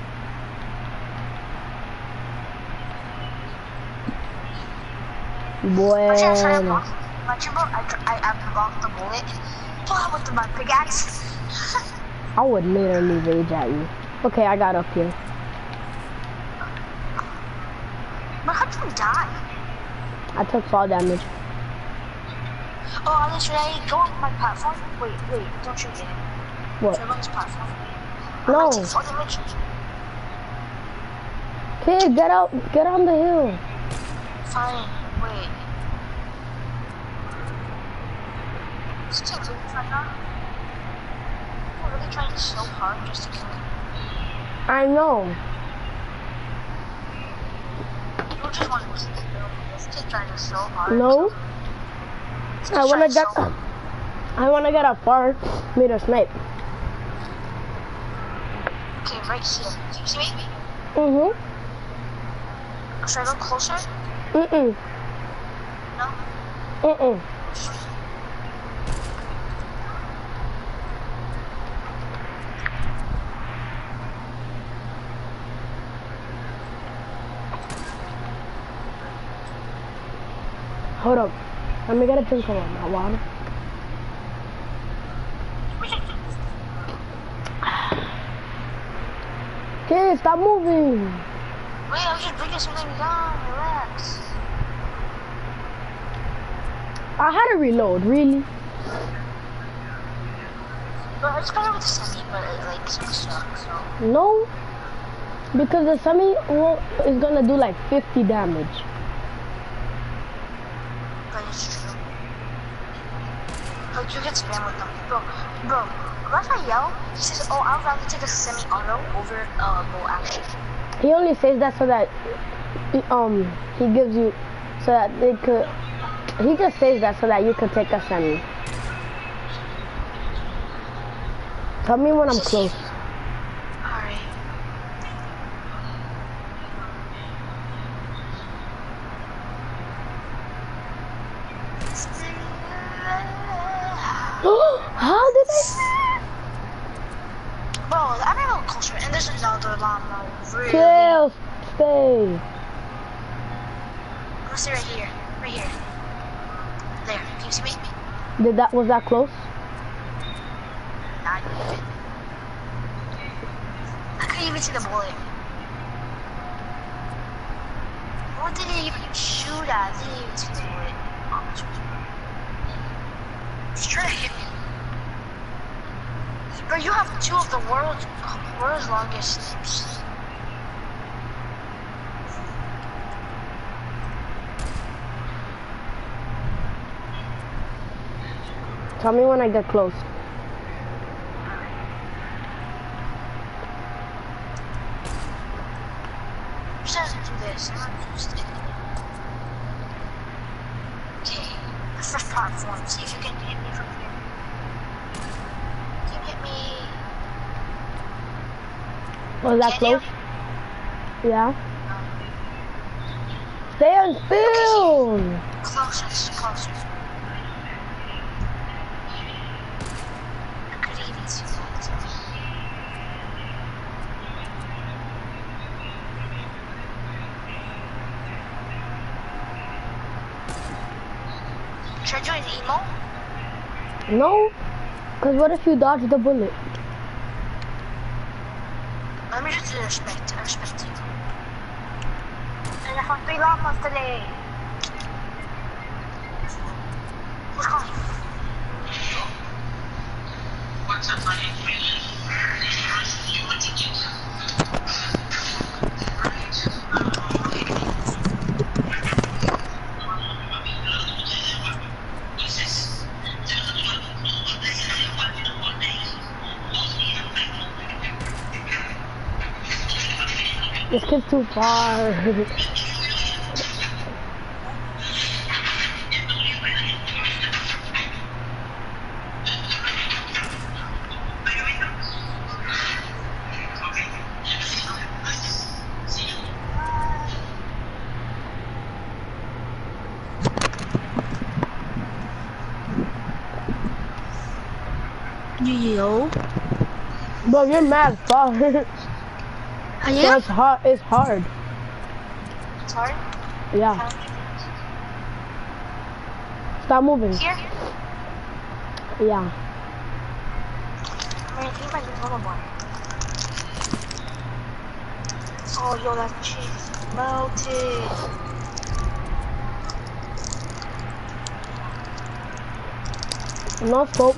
Watch out, sorry, I'm Bueno. blocked. Watch out, bro. I, I, I blocked the bullet. Oh, with the, my pickaxe. I would literally rage at you. Okay, I got up here. Bro, how'd you die? I took fall damage. Oh, on this ready? Go on my platform. Wait, wait, don't shoot it. What? Should I go on this platform? No. I take fall damage. Kid, get out. Get on the hill. Fine, wait. This is a loop right now. We're really trying so hard just to kill him. I know. You just want to kill him. This kid trying so hard. No. This I kid's wanna trying get. so- I wanna get a far meter snipe. Okay, right here. Do you see me? Mhm. Should I go closer? Mm mm. No? Mm mm. Hold up. Let me get a drink of my water. Kid, stop moving. Wait, I was just breaking something down. Relax. I had to reload, really. But it's better with the semi, but it, like some sucks. So. No. Because the semi will, is gonna do like fifty damage. But it's true. Like you get spam with them, bro. Bro, Raphael, he says, "Oh, I'd rather take a semi-auto over uh bow action." He only says that so that um he gives you so that they could. He just says that so that you could take a semi. Tell me when I'm close. Alright. How did I? Bro, I'm a little closer, and there's another llama. Really? Chill, stay. I'm gonna stay right here. Right here. There. Can you see me? Did that was that close? Not even. I couldn't even see the bullet. What did it even shoot at? I didn't even see the bullet. Oh, it's He's trying to hit me. Bro, you have two of the world's world's longest snipes. Tell me when I get close. Just have to do this. I'm not interested. Okay, the first platform. See if you can hit me from here. Can you hit me? Was that Can you? close? Yeah. Stay on film. Closer, closer. I could even see that. Should I join emo? No. Cause what if you dodge the bullet? Let me just respect, respect you. And I have three llamas today. What's going on? What's up, buddy? This kid's too far. Yo. Bro, you're mad far. I So am? it's hard. It's hard. It's hard. Yeah. Stop moving. Here? Yeah. I mean, I think my little one. Oh, yo, that cheese is melted. No scope.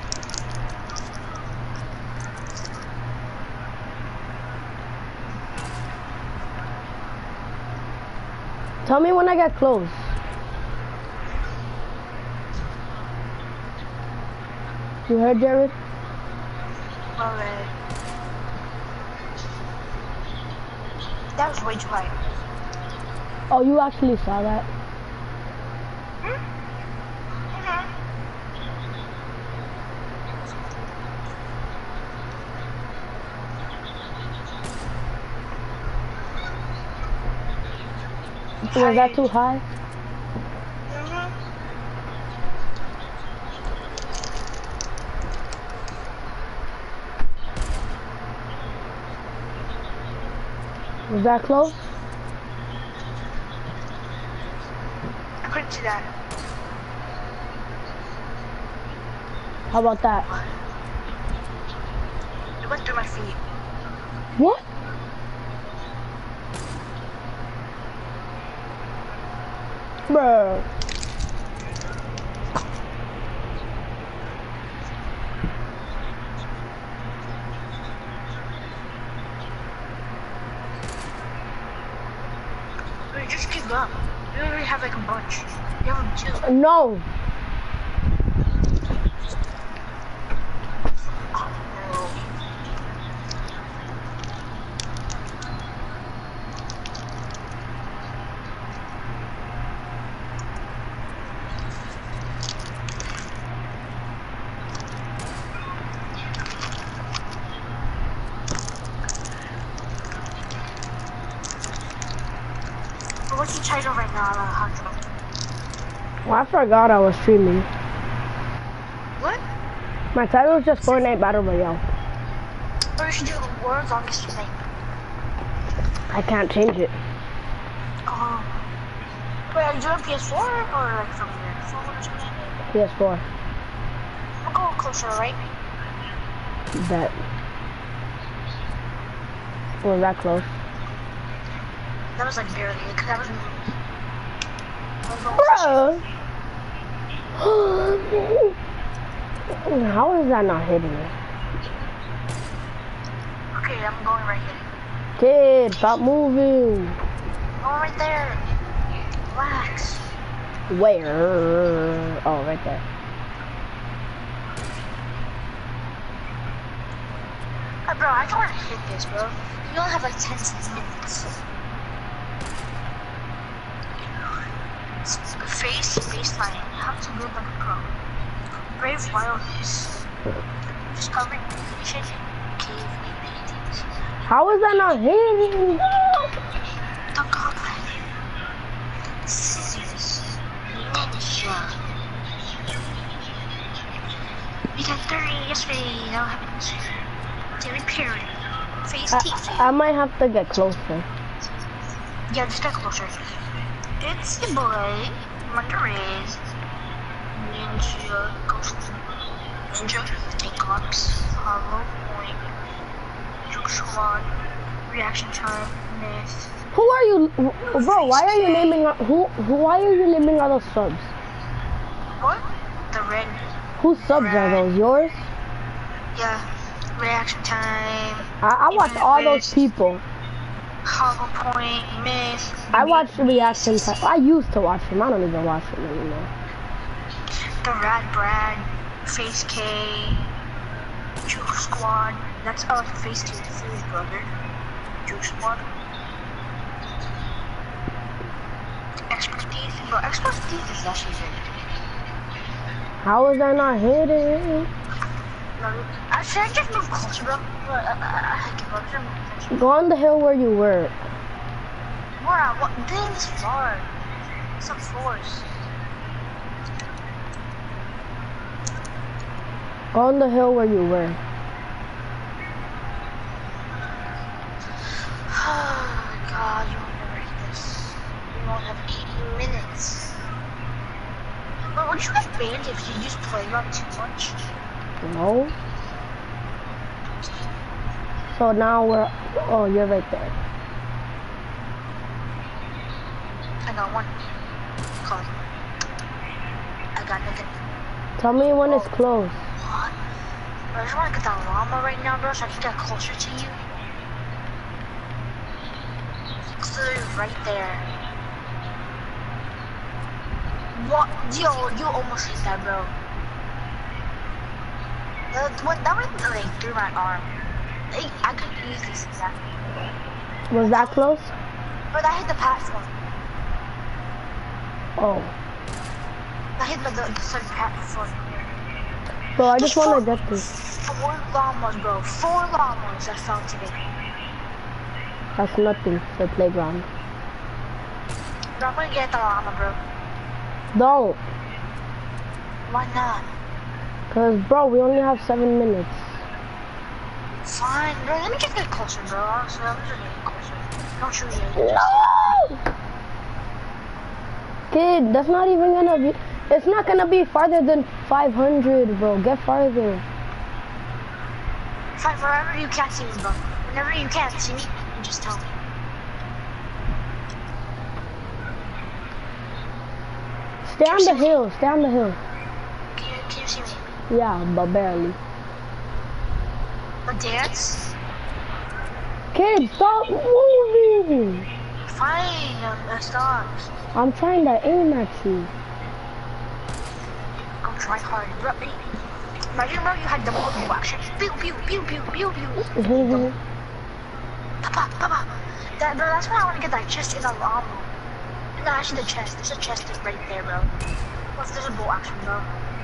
Tell me when I get close. You heard, Jared? Alright. That was way too high. Oh, you actually saw that? Was that too high? Was that close? I couldn't see that. How about that? It went through my feet. What? Bruh. Wait, just give up. You already have like a bunch. You have them too. No. What's your title right now, Alejandro? Well, I forgot I was streaming. What? My title is just Fortnite Battle Royale. Or you should do World's Longest Night. I can't change it. Oh. Wait, are you doing P S four or like from your phone or something? P S four. I'm going closer, right? Bet. Was that close? That was like barely, because that was... I Bro! How is that not hitting me? Okay, I'm going right here. Kid, stop moving. Oh, right there. Relax. Where? Oh, right there. Uh, bro, I don't want to hit this, bro. You only have like ten minutes. Face, baseline. How to live like a pro. Brave wildness. Discovering creation, cave paintings. How is that not hitting? The goblin. Scissors. Ninja. We got thirty yesterday. Now happens. David Perry. Face T. I, I might have to get closer. Yeah, just get closer. It's your boy, Monterey's Ninja Ghost. Ninja, Tank Ops, Hollow Point, Juke Squad, Reaction Time, Myth. Who are you, bro? Why are you naming who? Who? Why are you naming all those subs? What? The red. Whose subs red. are those? Yours? Yeah. Reaction Time. I, I watch all those people. Hollow Point, Myth. I watch reaction time. I used to watch them. I don't even watch them anymore. The Rad Brad, Face K, Juke Squad. That's uh Face Two, his brother. Juke Squad. Expertise, bro. Expertise is actually good. How is that not hitting? I should I just move closer, bro? But I, I, I give up. Should I move closer? Go on the hill where you were. Where I what? This far. Some floors. Go on the hill where you were. Oh God, you will never hit this. You won't have eighty minutes. But would you get banned if you just play around too much? No. So now we're. Oh, you're right there. I got one. Call. I got nothing. Tell me when it's close. What? Bro, I just want to get that llama right now, bro, so I can get closer to you. It's literally right there. What? Yo, you almost hit that, bro. That, what, that went like through my arm. Like, I could easily see that. Was that close? But I hit the platform. Oh. I hit the, the, the third platform. Bro, I just There's want to four- get this. Four llamas, bro. Four llamas I found today. That's nothing for playground. Bro, I'm gonna get the llama, bro. Don't. Why not? Cause, bro, we only have seven minutes. Fine, bro. Let me just get closer, bro. Honestly, I'm just getting closer. Don't shoot me. No! Kid, that's not even gonna be. It's not gonna be farther than five hundred, bro. Get farther. Fine, wherever you can't see me, bro. Whenever you can't see me, you just tell me. Stay on the hill. Stay on the hill. Can you, can you see me? Yeah, but barely. But dance? Kid, stop moving. Fine, um, uh, stop. I'm trying to aim at you. I'm trying hard. Bro, imagine, bro, you had double double action. Pew, pew, pew, pew, pew, pew. Papa, papa. That, bro, that's why I want to get that chest in the llama. No, actually the chest. There's a chest right there, bro. What's there's a bolt action, bro?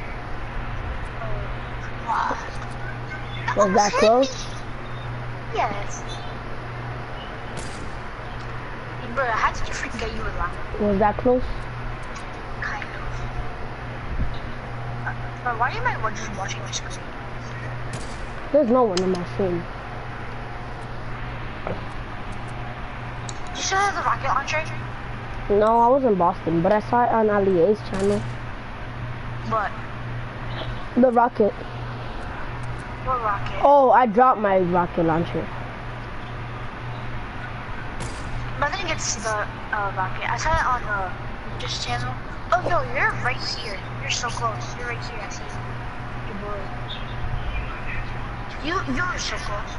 Wow. Was that close? Yes. Bro, how did you freaking get you a llama? Was that close? Kind of. Uh, bro, why am I just watching my screen? There's no one in my screen. You still have the rocket launcher? No, I was in Boston, but I saw it on Ali's channel. What? The rocket. What rocket? Oh, I dropped my rocket launcher. But I think it's the uh, rocket. I saw it on uh, this channel. Oh, yo, you're right here. You're so close. You're right here. I see you. Your boy. You, you're so close.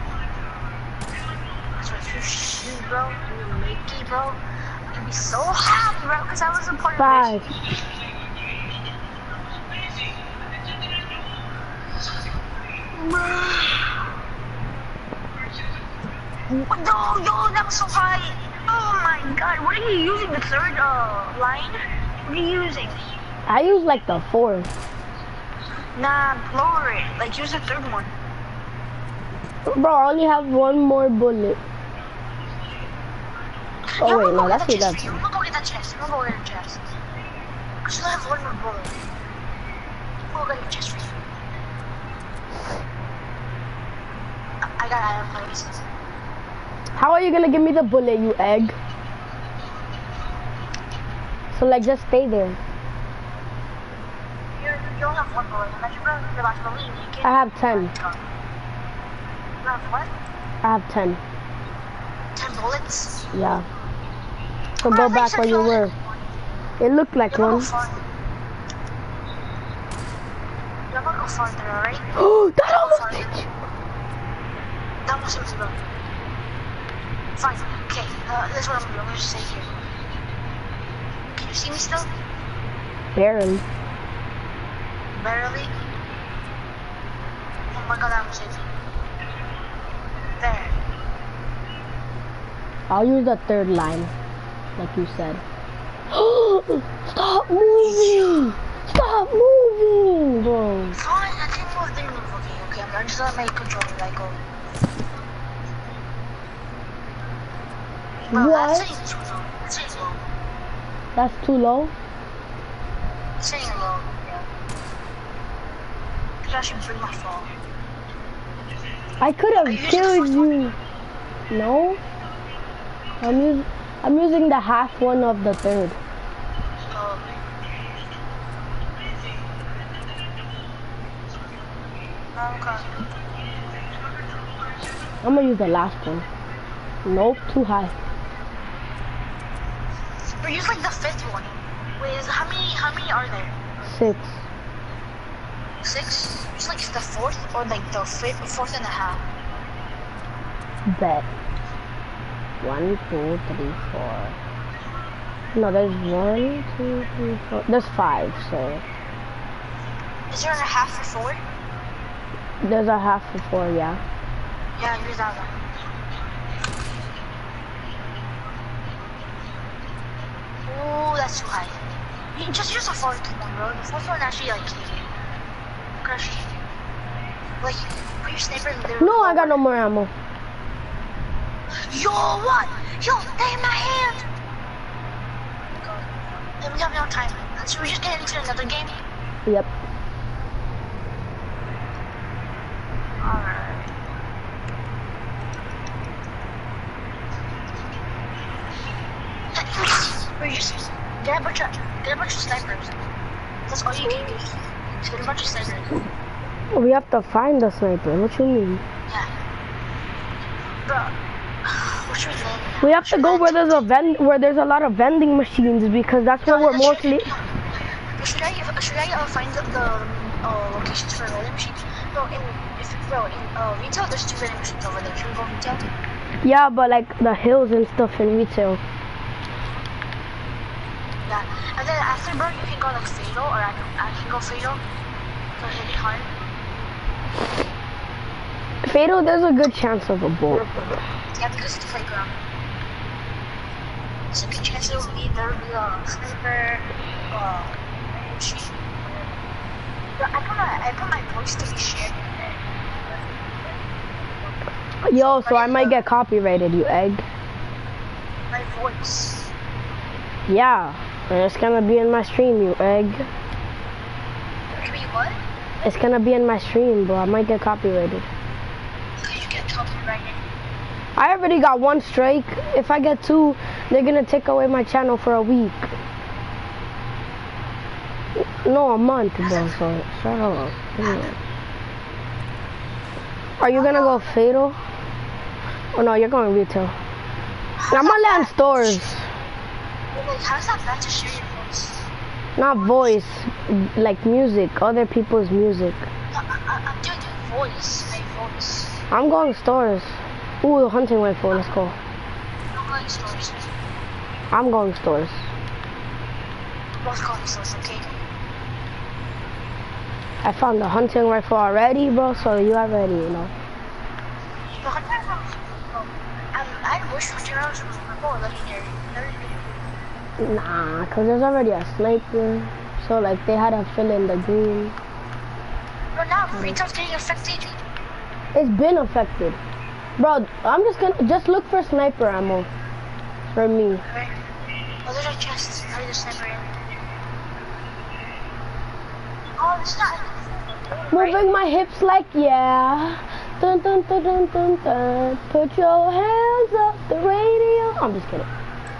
So if you shoot, bro, you make it, bro. I'd be so happy, bro, because I was a part Five. of this. No, yo, that was so high. Oh my god, what are you using? The third uh, line? What are you using? I use like the fourth. Nah, lower it. Like, use the third one. Bro, I only have one more bullet. Oh Yeah, wait, we'll no, go that's get it. that That's chest for you. it. We'll go get that chest. We'll go get the chest. I still have one more bullet. We'll go get the chest for you. I I got iron plates. How are you gonna give me the bullet, you egg? So like, just stay there. You you only have one bullet. Unless you bring the last bullet, you can. I have ten. You have what? I have ten. Ten bullets? Yeah. So Oh, I go thought back said where you only were. had one. It looked like You're gonna one. go farther. You're gonna go farther, alright? Oh, that Go almost farther. hit you. That almost hit me, bro. Fine. Okay, uh, this is what I'm gonna do. I'm gonna just stay here. Can you see me still? Barely. Barely. Oh my god, that almost hit me. There. I'll use the third line, like you said. Stop moving! Stop moving, bro. Fine, I didn't move, didn't move. Okay, okay, I'm just gonna make controller like go. Bro, What? that's saying too low. That's saying low. That's too low? It's saying low, yeah. Could actually bring my phone. I could have Are you using the killed first one? you. No? I'm, us I'm using the half one of the third. Oh. Okay. I'm gonna use the last one. Nope, too high. But use like the fifth one. Wait, is, how many how many are there? Six. Six? Use like the fourth or like the fifth, fourth and a half. Bet. One, two, three, four. No, there's one, two, three, four. There's five, so. Is there a half for four? There's a half for four, yeah. Yeah, use that one. Ooh, that's too high. You just use the fourth one, bro. The fourth one actually like crush. Like, put your sniper in there. No, I got no more ammo. Yo, what? Yo, they in my hand. And we have no time. So we just get into another game. Yep. Alright. We just get a bunch of get a bunch of snipers. That's all you can do. Just get a bunch of snipers. We have to find the sniper. What you mean? Yeah. Bro, what should we land? We have to go where there's a vend where there's a lot of vending machines because that's where we're mostly. Should I should I uh, find the, the uh, locations for vending machines? No, in if bro in uh, retail there's two vending machines over there. Should we go retail? Yeah, but like the hills and stuff in retail. Yeah, and then after bro, you can go like fatal, or I can I can go fatal. So hit it hard. Fatal, there's a good chance of a bullet. Yeah, because it's a playground. So good chance it will be there will be a sniper, uh, machine. But I put my I put my voice to be shared. Yo, so I might get copyrighted, you egg. My voice. Yeah, and it's gonna be in my stream, you egg. Can we what? It's gonna be in my stream, bro. I might get copyrighted. Okay, you get copyrighted. I already got one strike. If I get two, they're gonna take away my channel for a week. No, a month, bro. So shut up. Yeah. Are you gonna go fatal? Oh no, you're going retail. I'm gonna land stores. Like, how's that bad to share your voice? Not voice, like music, other people's music. No, I, I, I'm doing voice, my voice. I'm going stores. Ooh, hunting rifle, let's go. I'm going stores. I'm going stores. Both going stores, okay? I found the hunting rifle already, bro, so you already, you know. The hunter rifle. Oh, um, I wish hunter rifle was more legendary. Nah, cause there's already a sniper, so like they had to fill in the green. But now retail's getting affected. It's been affected. Bro, I'm just gonna, just look for sniper ammo. For me. Alright. Oh, there's a chest. Oh, there's a sniper in. Oh, it's not. Moving my hips like yeah. Dun dun dun dun dun dun. Put your hands up the radio. I'm just kidding.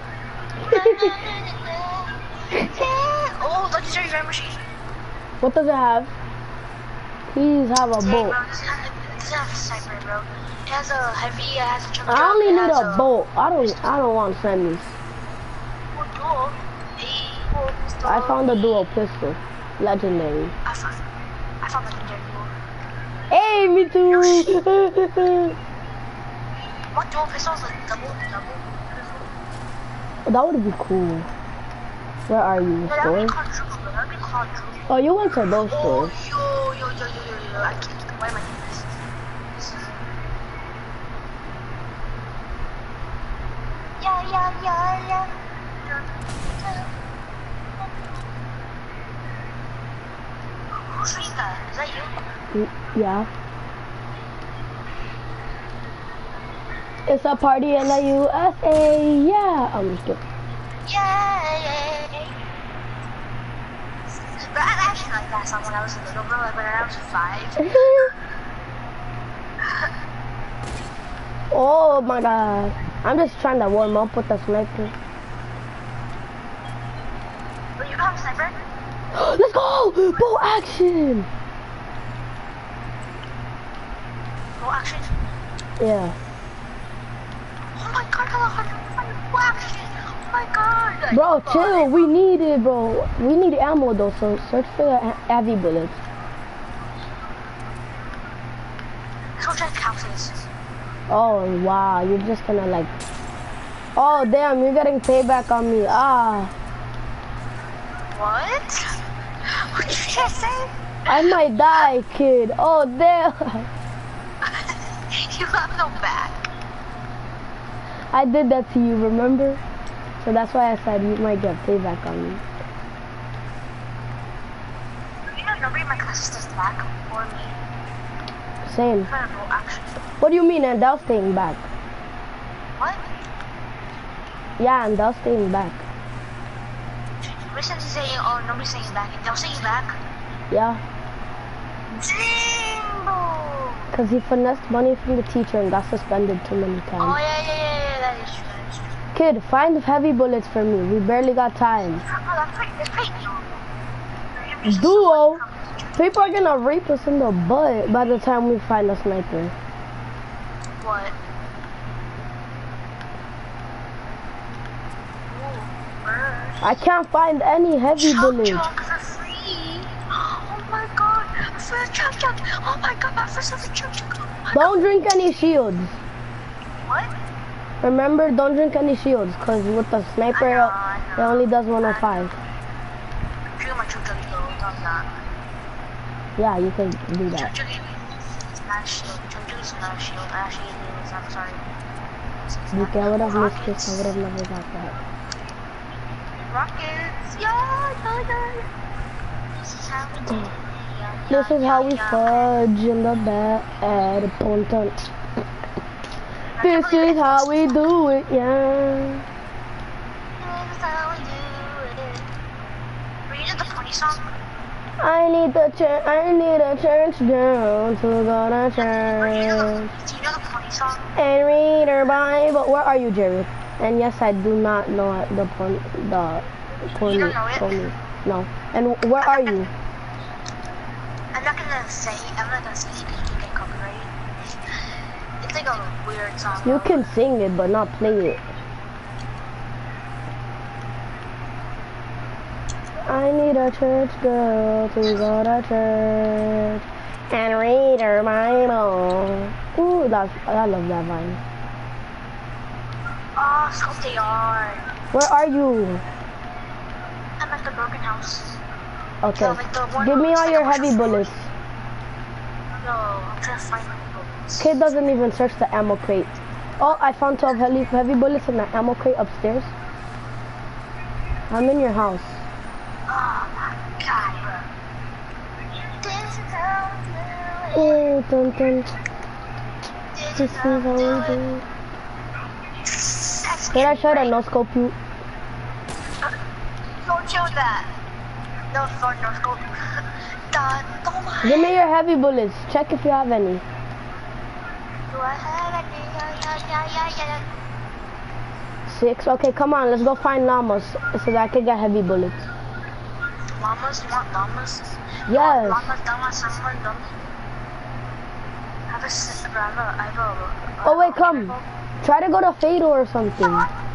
Oh, legendary very machine. What does it have? Please have a Dang, bolt. bro, this doesn't have, this doesn't have a sniper, bro. It has a heavy, it has a chunk I only it need has a bolt. I don't. I don't want semis. Oh, dual. Hey, oh, pistol. I found a dual pistol, legendary. I found, I found legendary dual. Hey, me too. What dual pistols? Like double, double pistol? That would be cool. Where are you? Yeah, that would Store? be quadruple. That would be quadruple. Oh, you went to those Oh, stores. yo, yo, yo, yo, yo, yo. I can't. Why am I doing this? This is. Yeah, yeah, yeah, yeah. Who's reading that? Is that you? Mm, yeah. It's a party in the U S A. Yeah. I'm just kidding. Yay! But I actually liked that song when I was a little bro, like when I was five. Oh my god. I'm just trying to warm up with the sniper. But you have a sniper? Let's go! Bow action! Oh, actually. Yeah. Oh my god, I love one action! Oh my god! Bro, chill. We need it, bro. We need ammo though, so search for the heavy bullets. So check houses. Oh wow, you're just gonna like. Oh damn, you're getting payback on me. Ah, What? What did you just say? I might die, kid. Oh damn. You have no back. I did that to you, remember? So that's why I said you might get payback on me. You know, nobody in my class does back or me. Same. I don't know, actually. What do you mean, and they'll staying back? What? Yeah, and they'll staying back. Recently saying, oh, nobody's saying back. They'll say you back. Yeah, Jimbo! cause he finessed money from the teacher and got suspended too many Oh, times. yeah, yeah, yeah, yeah, that is true, that is true. Kid, find the heavy bullets for me. We barely got time. Oh, that's pretty, that's pretty cool. Duo. People are gonna rape us in the butt by the time we find a sniper. What? Ooh, bird. I can't find any heavy Chug bullets. Chug for free. Oh my god. First Chug Chug. Oh my god, my first ever Chug Chug. Oh my Don't drink any shields. god. What? Remember, don't drink any shields, cause with the sniper, I know, I it know. only does one oh five. Drink my Chug Chug though, not that. Yeah, you can do Chug that. Chug is not a shield. Chug Chug is not a shield. Actually, it is. I'm sorry. Okay, I would have missed this. I would have never got that. Rockets. Yeah, yeah, yeah. This is how we do it. Yeah, This yeah, is how we yeah. fudge in the bed. Ponton. This is how we do it, yeah. This is how we do it. Were you the pony song? I need the church. I need a church girl to go to Were you church the, do you know the pony song? and read her Bible. Where are you, Jerry? And yes, I do not know the pon the pony. You don't know it? pony. No. And where are you? I'm not gonna say. I'm not gonna say it because you get copyrighted. It's like a weird song. You can sing it, but not play it. I need a church girl to go to church and read her Bible. Ooh, that's, I love that line. Oh, scope the yard. Where are you? I'm at the broken house. Okay. So, like, the one Give me looks all like your a bunch of heavy fruit. bullets. No, I'm trying to find my bullets. Kid doesn't even search the ammo crate. Oh, I found twelve heavy, heavy bullets in the ammo crate upstairs. I'm in your house. Oh my god, bro. This is how we do it. Oh, dun, dun. This is how we do it. Did I try to no scope you? Don't show that. No, sorry, no scope. Done. Oh my. Give me your heavy bullets. Check if you have any. Do I have any? Yeah, yeah, yeah, yeah, yeah. Six. Okay, come on. Let's go find llamas so that I can get heavy bullets. Llamas? You want llamas? Yes. Llamas, llamas, someone, llamas. I have a, s- I have a, I have a, Oh wait, come. Try to go to Fatal or something.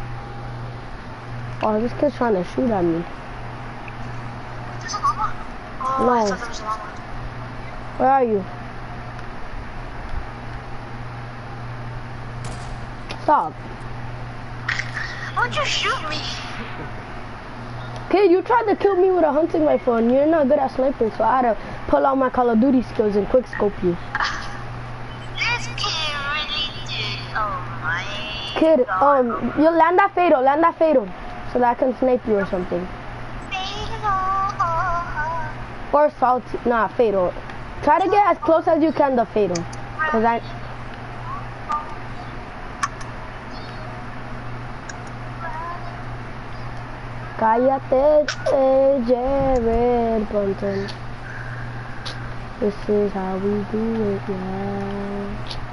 Oh, this kid's trying to shoot at me. There's a llama? Oh, No. I thought there was a llama. Where are you? Stop. Why don't you shoot me? Kid, you tried to kill me with a hunting rifle and you're not good at sniping, so I had to pull out my Call of Duty skills and quick scope you. This kid really did. Oh my. Kid, God. um, you land that Fatal, land that Fatal, so that I can snipe you or something. Or salty, nah, Fatal. Try to get as close as you can to Fatal, cause I. Cállate, eh, Jared Bunton. This is how we do it, yeah.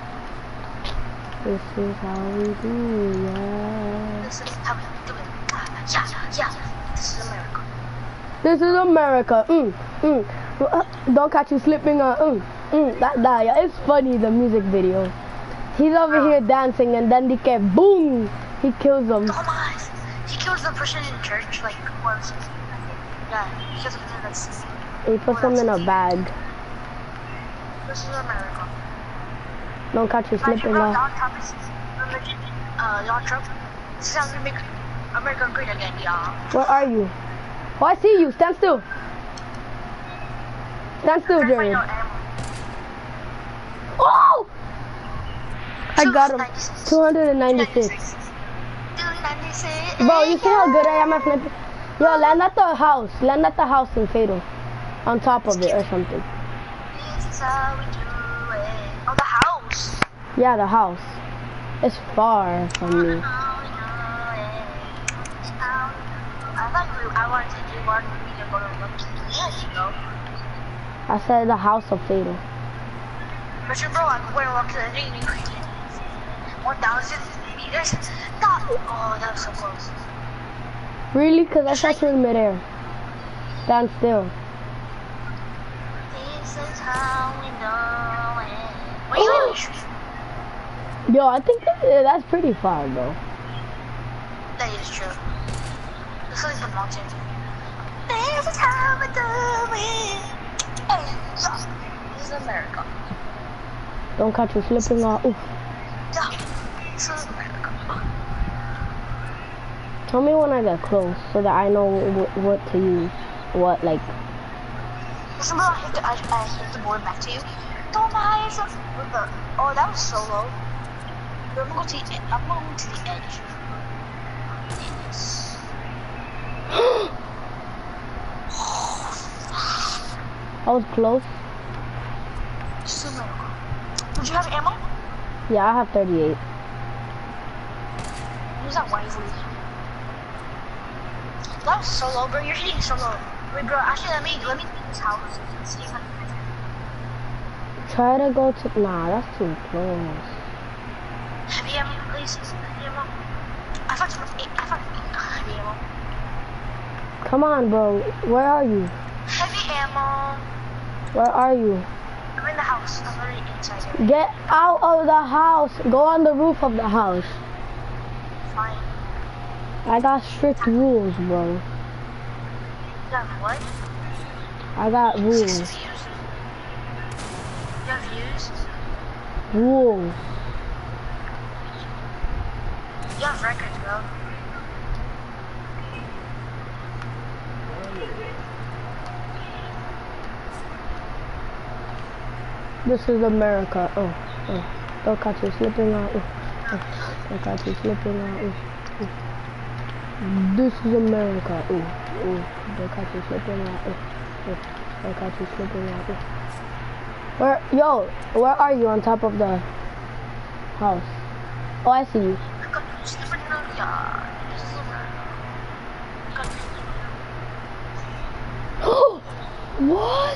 This is how we do it, yeah. This is how we do it. Yeah, yeah. This is America. This is America. Mm, mm. Uh, Don't catch you slipping. Uh, mm, mm. That, that, yeah. It's funny, the music video. He's over here dancing and then they get boom. He kills him. Oh my. He kills the person in church, like, what was it? Yeah, he kills the person that's... He puts him in a bag. This is America. Don't catch you Imagine slipping. Donald Uh. Trump is religion, uh, Donald Trump. This is how we make America great again, y'all. Where are you? Oh, I see you. Stand still. Stand still, Jared. Oh! I got him. two hundred ninety-six. Bro, you see how good I am at sniping? Yo, land at the house. Land at the house in Fatal. On top of it or something. This is how we do it. Oh, the house. Yeah, the house. It's far from me. I thought you, I wanted to do one for me to go to Lucky. Yeah, you know. I said the house of Fatal. But you bro, I'm going to walk to the thing and create one thousand meters. Stop. Oh, that was so close. Really? Because I shot you in midair. Stand still. This is how we know it. What are you doing? Yo, I think that, uh, that's pretty far, bro. That is true. This is the mountain. This is how we do it. Hey, yeah. This is America. Don't catch you slipping off. Oof. Yeah. This is America. Tell me when I get close so that I know wh what to use. What, like. Listen, bro, I hit the, I, I hit the board back to you. Don't lie, it's a, with the, oh, that was so low. I'm going to the, I'm going to the edge. Yes. I was close. This is America. Did you have ammo? Yeah, I have thirty-eight. Use that wisely. That was so low, bro. You're hitting so low. Wait, bro. Actually, let me let me leave this house so you can see if I can. Try to go to. Nah, that's too close. Heavy ammo, please. Heavy ammo. I found some. I found heavy ammo. Come on, bro. Where are you? Heavy ammo. Where are you? I'm in the house. I'm already inside here. Get out of the house. Go on the roof of the house. Fine. I got strict rules, bro. You have what? I got Six rules. views. You have views? Rules. You have records, bro. This is America. Oh, oh. Don't catch you slipping out. Oh, oh. Don't catch you slipping out. Oh, oh. This is America. Oh, oh. Don't catch you slipping out. Oh, oh. Don't catch you slipping out. Oh. Where, yo, where are you on top of the? House. Oh, I see you. What?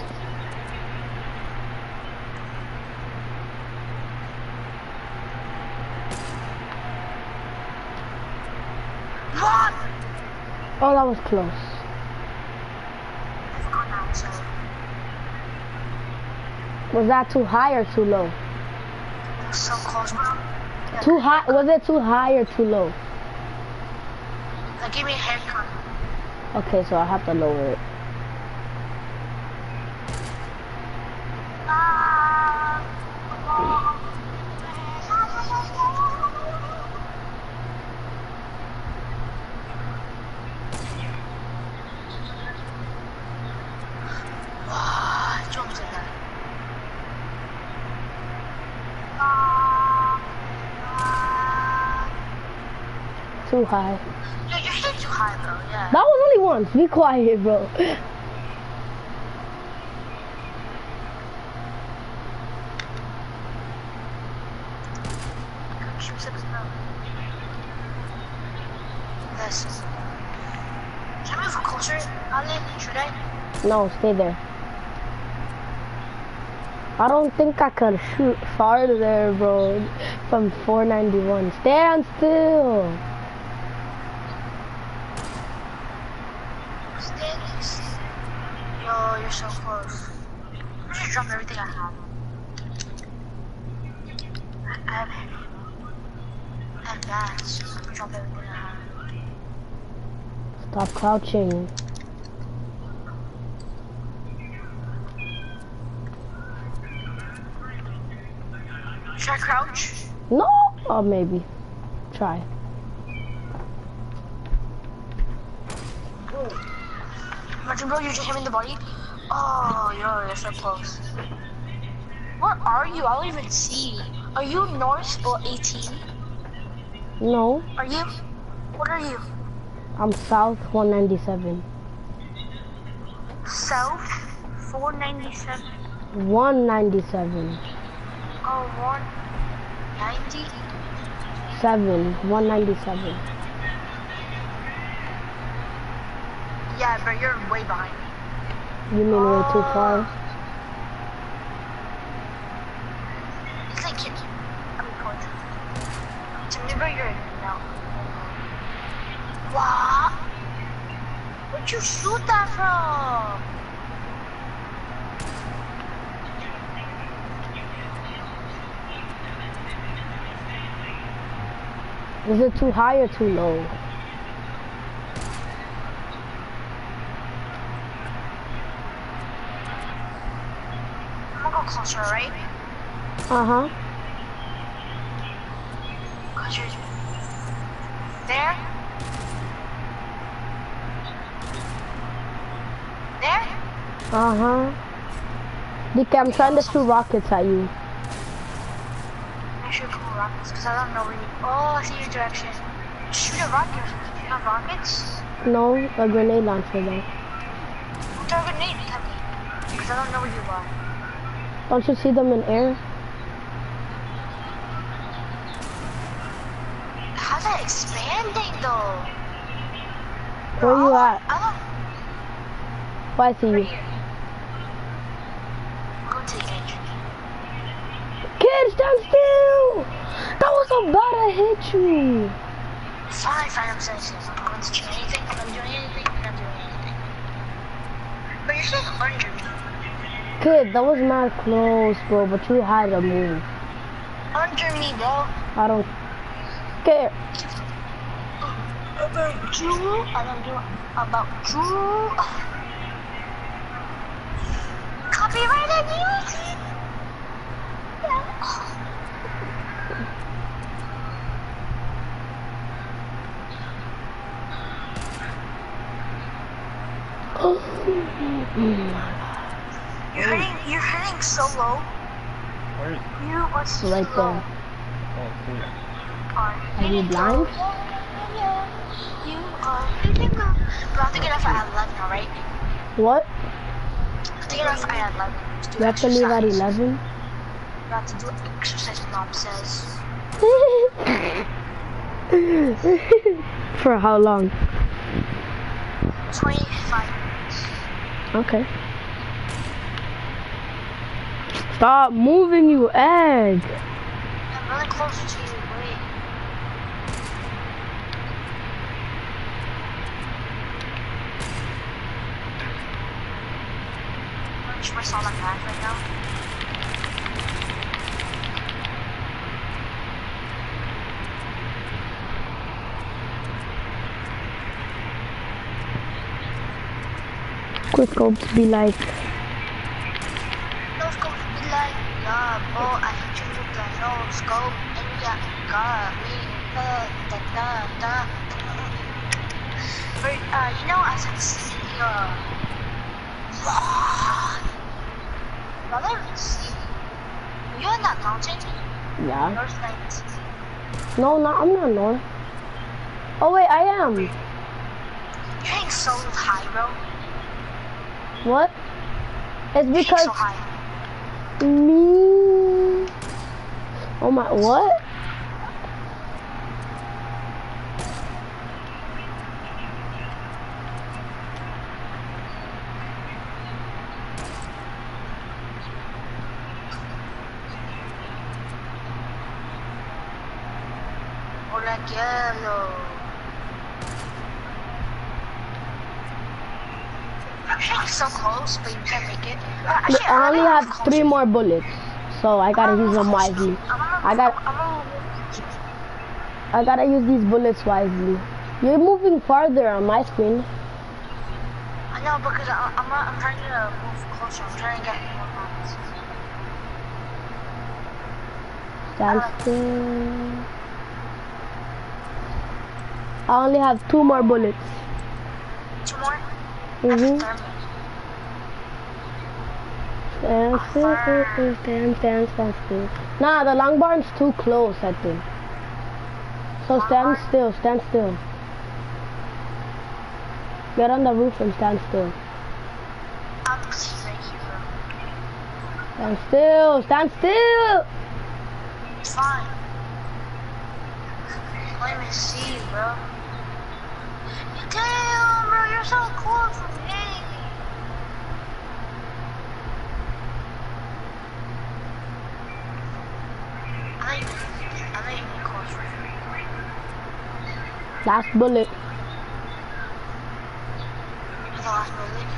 What? Oh, that was close. I forgot now, so. Was that too high or too low? It was so close, bro. Yeah. Too high? Was it too high or too low? Like, give me a haircut. Okay, so I have to lower it. Jumped in there. Too high. Yeah, you're hitting too high, bro. Yeah. That was only once. Be quiet, bro. Listen. Can I move closer, Ali? Should I? No, stay there. I don't think I could shoot farther, bro. From four ninety-one. Stand still. Stand still. Yo, you're so close. I just dropped everything I have. I have I have bats. I dropped everything I have. Stop crouching. Should I crouch? No, or maybe. Try. Imagine, bro, you just hit me in the body. Oh, yo, you're so close. What are you? I don't even see. Are you north or eighteen? No, Are you? What are you? I'm south one ninety-seven. South four ninety-seven. one ninety-seven. Oh, one ninety? seven. one ninety-seven. Yeah, but you're way behind. You mean way too far? It's like you. I'm going to. To me, bro, you're no. What? Where'd you shoot that from? Is it too high or too low? I'm gonna go closer, right? Uh-huh. Cause you're there. There? Uh-huh. D K, I'm trying to shoot rockets at you. Make sure you pull rockets, cause I don't know where you. Oh, I see your direction. Shoot a rocket. Do you have rockets? No, a grenade launcher though. Throw a grenade at me, cause I don't know where you are. Don't you see them in air? How's that expanding though? Where Bro, you I at? don't- I don't. Oh, I see Right you. here. I'm going to the edge. Kid, stand still! That was about to hit you. Fine, fine, I'm saying I'm not going to change anything. I'm not doing anything. I'm not doing anything. But you're saying under me. Kid, that was not close, bro, but you had to move. Under me, bro. I don't care. About you. I don't do about you. Copyrighted music. You're hitting, you're hitting so low. Where is it? You are so Right low. there. Oh, cool. Are Are you hitting blind? low. You are hitting low. But I have to get off at eleven, alright? What? I have to get off at eleven. To do You have to leave at exercise. eleven? You have to do exercise, mom says. For how long? twenty-five minutes. Okay. Stop moving, you egg. I'm really close to you. Wait. I'm just myself on that right now. Quick scopes be like, No scope be like, yeah, bro, I hit you with the no scope, and yeah, got me, uh, da da da. But, uh, you know, as I can see, uh, now let me see. Are you in that mountain? yeah. North Night. No, no, I'm not north. Oh wait, I am. You're hitting so high, bro. What? It's You're hitting because so high. me. Oh my, what? Hola, yellow. I'm hitting so close, but you can't make it. Uh, actually, I only really have close. three more bullets, so I gotta use them wisely. I got, I gotta use these bullets wisely. You're moving farther on my screen. I know because I, I'm not, I'm trying to move closer. I'm trying to get more bombs. Stand still. I only have two more bullets. Two more. Mhm. That's Stand still, still, still, stand, stand, stand still. Nah, the long barn's too close, I think. So stand still, stand still. Get on the roof and stand still. I'm right here, bro. Stand still, stand still! It's fine. Let me see, bro. Damn, bro, you're so close from me. I'm not even, I'm not even close right now. Last bullet. The last bullet.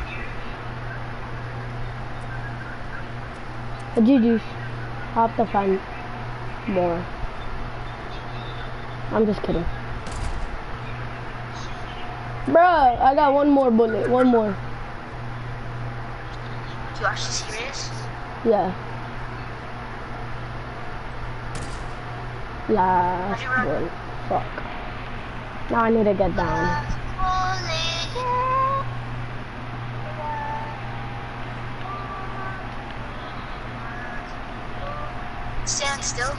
G G's. I'll have to find more. I'm just kidding. Bruh, I got one more bullet. One more. You actually serious? Yeah. Last How'd you run? bullet. Fuck. Now I need to get down. Stand still.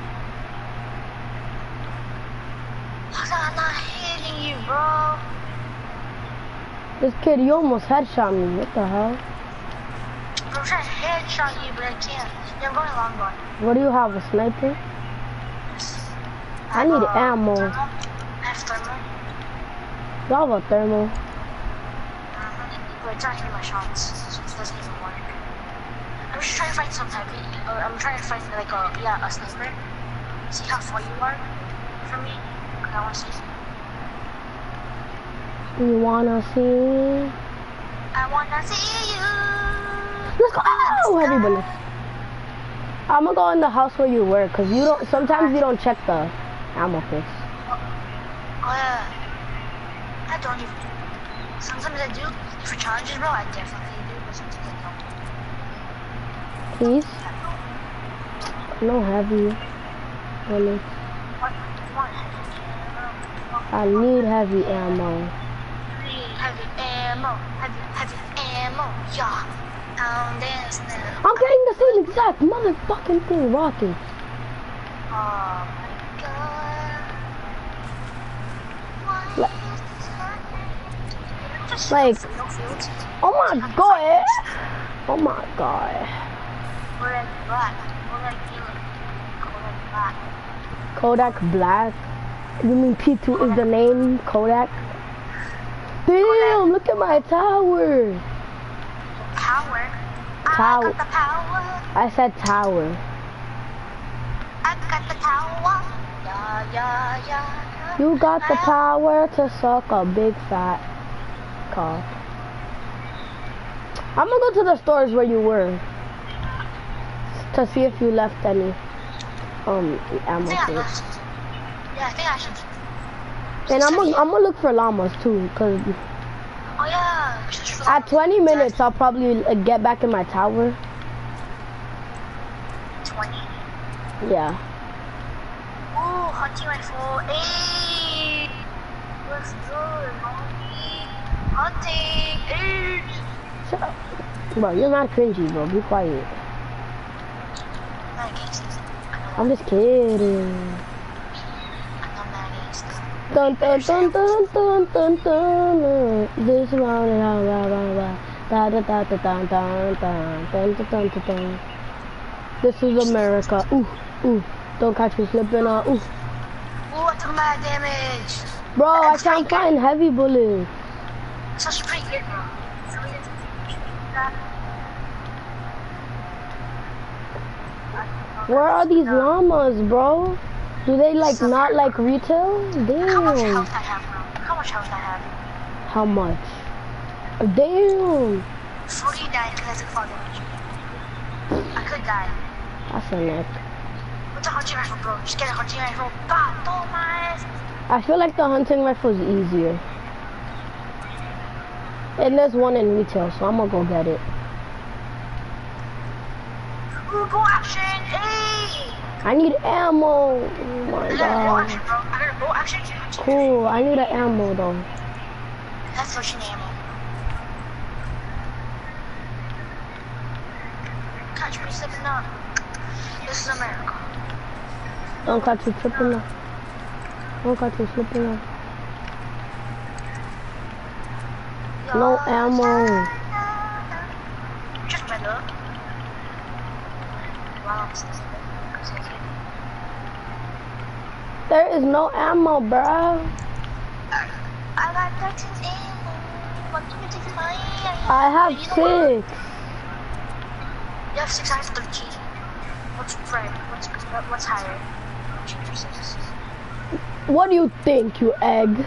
I'm not hitting you, bro. This kid, you almost headshot me. What the hell? I'm trying to headshot you, but I can't. Yeah, I'm going long gun. What do you have, a sniper? I need Uh, ammo. Thermal. I have thermal. You have a thermal. Uh-huh. But it's not hitting my shots, so it doesn't even work. I'm just trying to find some type of, or I'm trying to find like a, yeah, a sniper. See how far you are from me. Cause I want to see. You wanna see? I wanna see you. Let's go! Oh, heavy bullets. I'm gonna go in the house where you work, cause you don't. Sometimes you don't check the ammo pits. Oh yeah. I don't even. Sometimes I do. For challenges, bro, I definitely do, but sometimes I don't. Please. No heavy bullets. What? What? I need heavy ammo. Heavy ammo. Heavy, heavy ammo. Yeah. Um, dance now. I'm getting the same exact motherfucking thing, rockets. Oh my god. Why Like- is this happening? Just like- no fields. Oh my god. Oh my god. We're in black. We're like yellow. We're like Black. Kodak Black. You mean P two is the name? Kodak? Damn, look at my tower. Power. Tower. I got the power. I said tower. I got the power. Yeah, yeah, yeah. You got the power to suck a big fat cock. I'm gonna go to the stores where you were to see if you left any um ammo. I think I things. left. Yeah, I think I should. And I'm gonna I'm gonna look for llamas too, cause Oh yeah. Just for at twenty minutes I'll probably uh, get back in my tower. twenty. Yeah. Ooh, hunting rifle. Hey. Let's go, mommy. Hunting. Hey. Shut up. Bro, you're not cringy, bro. Be quiet. Not gangsta. I'm just kidding. I'm not gangsta. Dun dun dun dun dun dun dun. This round and round, round, round, round. Da da da da dun dun dun dun dun dun dun dun. This is America. Ooh, ooh. Don't catch me slipping on. Ooh. Ooh, I took mad damage. Bro, I can't find heavy bullets. Such pretty good, bro. Where are these llamas, bro? Do they like not like retail? How much Damn. health I have, bro? How much health I have? How much? Damn. forty-nine because I took fall damage. I could die. That's a neck. What's a hunting rifle, bro? Just get a hunting rifle. Bah, Thomas. I feel like the hunting rifle is easier. And there's one in retail, so I'm gonna go get it. Ooh, go action. Hey. I need ammo. Oh my I got a bow god. action, bro. I got a bow action. Cool. I need an ammo though. That's what you need ammo. Catch me slipping up. This is America. Don't catch you tripping up. Don't catch you slipping up. No ammo. Just red up. Wow, I'm still There is no ammo, bro. I got thirteen ammo. What do you take mine? I have You know what? six. You have six, I have thirteen. What's red? What's what's higher? Cheaper six. What do you think, you egg?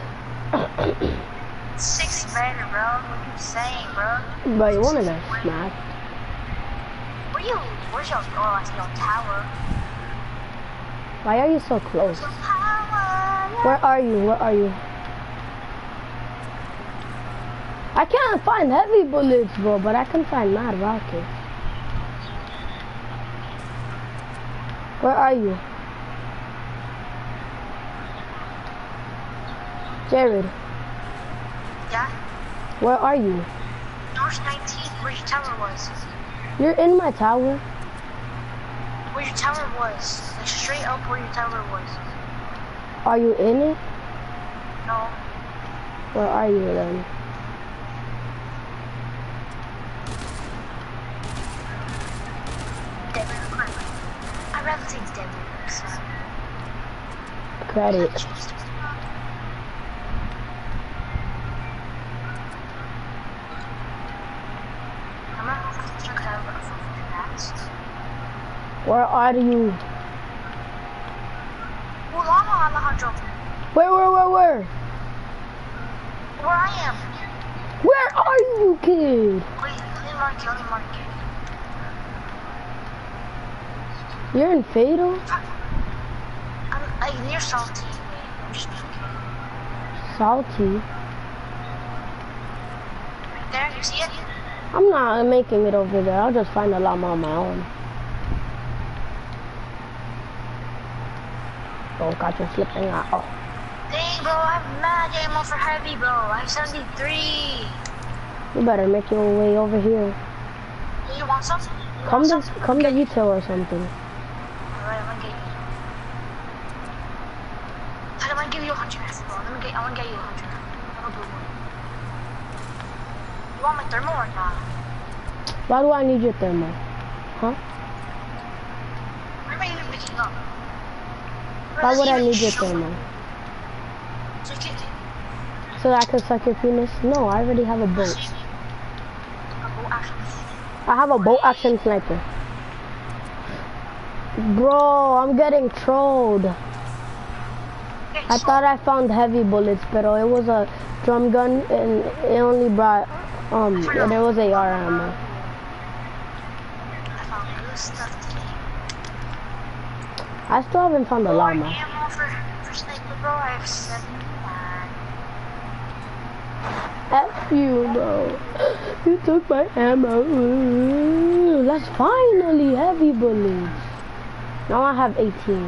Six better, bro. What are you saying, bro? Bro, you wanna get smacked? Where you? Where's your? Oh, I see your tower. Why are you so close? Your power. Where are you? Where are you? I can't find heavy bullets, bro, but I can find mad rockets. Where are you? Jared, Yeah. where are you? North nineteen, where your tower was. You're in my tower. Where your tower was. Like straight up where your tower was. Are you in it? No. Where are you then? Devil Crimson. I'd rather say Devil Crimson. Credit. I'm not going to check out what that's. Where are you? Oh, Llama Alejandro. Where, where, where, where? Where I am. Where are you, kid? Wait, let me mark it, let me mark it. You're in Fatal? I'm like near Salty. Wait, I'm just joking. Salty? Right there, you see it? I'm not making it over there. I'll just find a llama on my own. Don't catch you slipping out. Oh. Dang, bro, I have mad ammo for heavy, bro. I have seventy-three. You better make your way over here. Hey, you want some? You Come want to some? come to retail or something. Alright, I'm gonna get you. I'm gonna give you a hundred rifle, bro. Let me get, I wanna get you a hundred. I'm a blue one. You want my thermal or not? Why do I need your thermal? Huh? Where am I even picking up? Why would I need your thermal? So you can, So that I can suck your penis? No, I already have a boat. a boat action. I have a boat action sniper. Bro, I'm getting trolled. Okay, I so- thought I found heavy bullets, but it was a drum gun and it only brought, um, there was A R ammo. I found good stuff today. I still haven't found the More llama. ammo for, for sniper, bro. I have seventy-nine. F you, bro. You took my ammo. Ooh, that's finally heavy bullets. Now I have eighteen.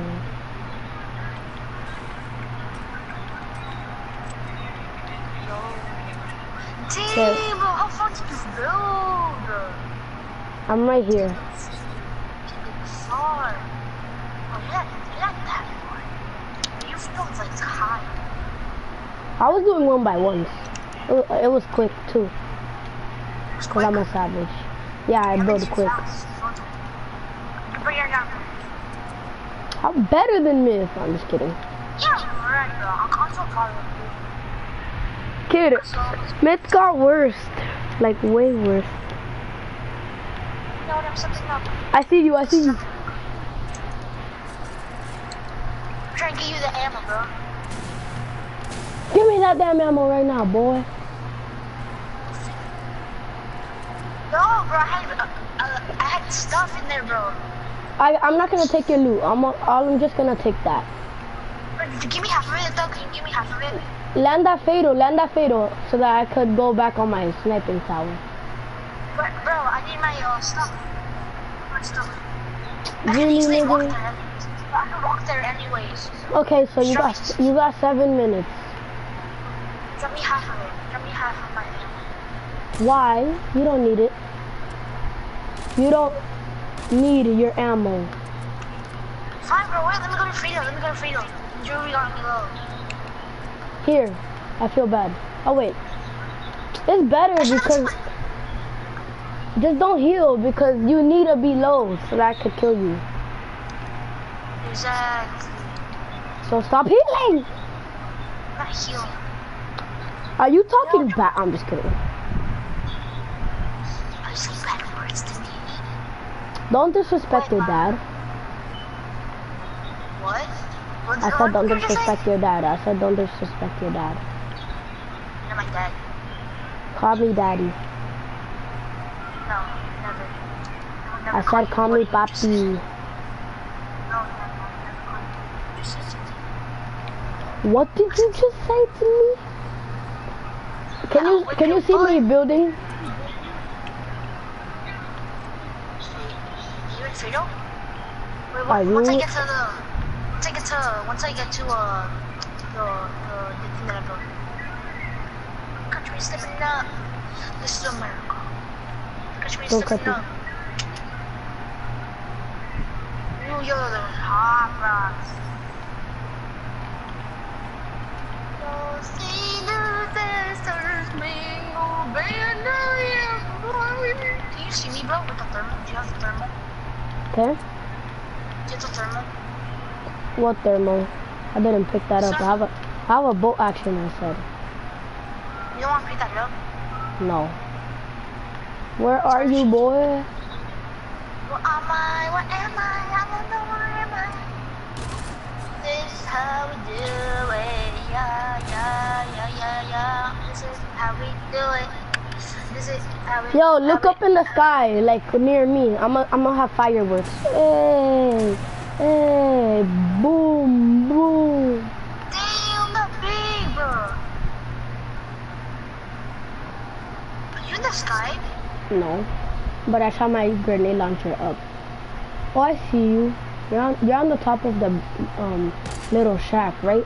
Damn, bro, how far did you build? I'm right here. It's far. Oh, you're not, you're not that far. You feel like high. I was doing one by ones. It wa- it was quick too, It's cause I'm a savage. Yeah, I build quick. But you're not. How better than me? I'm just kidding. Yeah, right, bro. I'm console calling you. Kid, So, Smith got worse. Like way worse. you know what? I'm something up. I see you. I see you. I'm trying to get you the ammo, bro. Give me that damn ammo right now, boy. No, bro. I had, uh, uh, I had stuff in there, bro. I I'm not gonna take your loot. I'm a- all I'm just gonna take that. Bro, give me half of it, though. Can you give me half of it? Land that fatal, land that fatal, so that I could go back on my sniping tower. But, bro, I need my uh, stuff. My stuff. I can Really, easily walk nigga? there. I can walk there anyways. Okay, so you got you got seven minutes. Drop me half of it. Drop me half of my ammo. Why? You don't need it. You don't need your ammo. Fine, bro. Wait, let me go to Frito. Let me go to Frito. Jewelry got me low. Here, I feel bad. Oh wait, it's better because just don't heal because you need to be low so that I could kill you. Exactly. So stop healing. I'm not healing. Are you talking back? I'm just kidding. I say bad words to me. Don't disrespect your dad. What? What I said don't what did you say? disrespect your dad. I said don't disrespect your dad. You're my dad. Call me daddy. No, never. I will never I call said you call what me you just said. papi. No, never. Never call you what you just said. What did you just say to me? Can you can you see me building? You in Frito? Wait, Are what, once I you- get to the, once I get to, once I get to uh, the, the, the thing that I built. Country stepping up. This is America. Country Don't stepping cut up. New York, the hot rocks. Can you see me, bro, with the thermal? Do you have the thermal? Okay. Do you have the thermal? What thermal? I didn't pick that up. I have a I have a boat action. I said You don't want to pick that up? no. Where are you, boy? What am I? What am I? I don't know where am I. This is how we do it. Yeah, yeah, yeah, yeah, yeah. This is how we do it. This is how we Yo, how look we- up in the sky, like near me. I'm a, I'm gonna have fireworks. Hey, hey, boom, boom. Damn, that big, bro. Are you in the sky? No, but I shot my grenade launcher up. Oh, I see you. You're on you're on the top of the um little shack, right?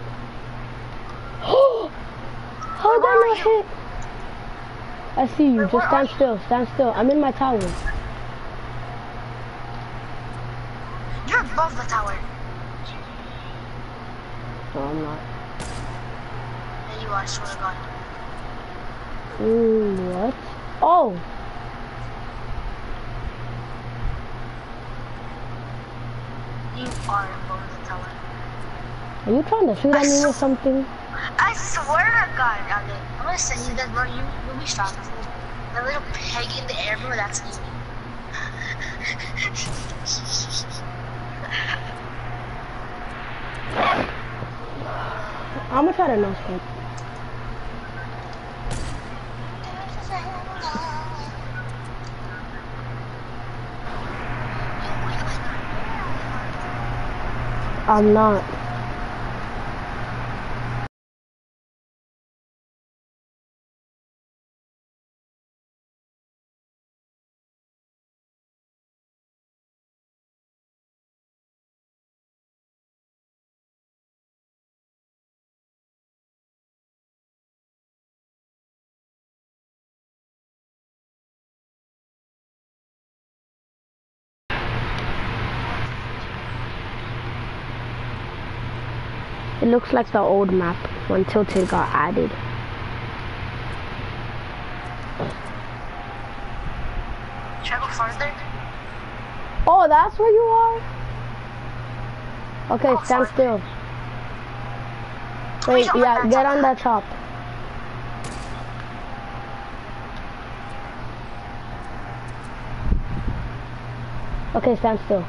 How did I not hit? I see you. Wait, Just where are stand you? still. Stand still. I'm in my tower. You're above the tower. No, I'm not. There you are, I swear to God. Ooh, what? Oh, You are above the tower. Are you trying to shoot at me with something? I swear to God, I'm gonna send you that, bro. You, you'll be shocked. The little peg in the air, bro, that's me. I'm gonna try to no scope. I'm not. It looks like the old map when Tilted got added. Should I go farther? Oh, that's where you are? Okay, Oh, stand sorry. still. Wait, on yeah, that get top. on that top. Okay, stand still.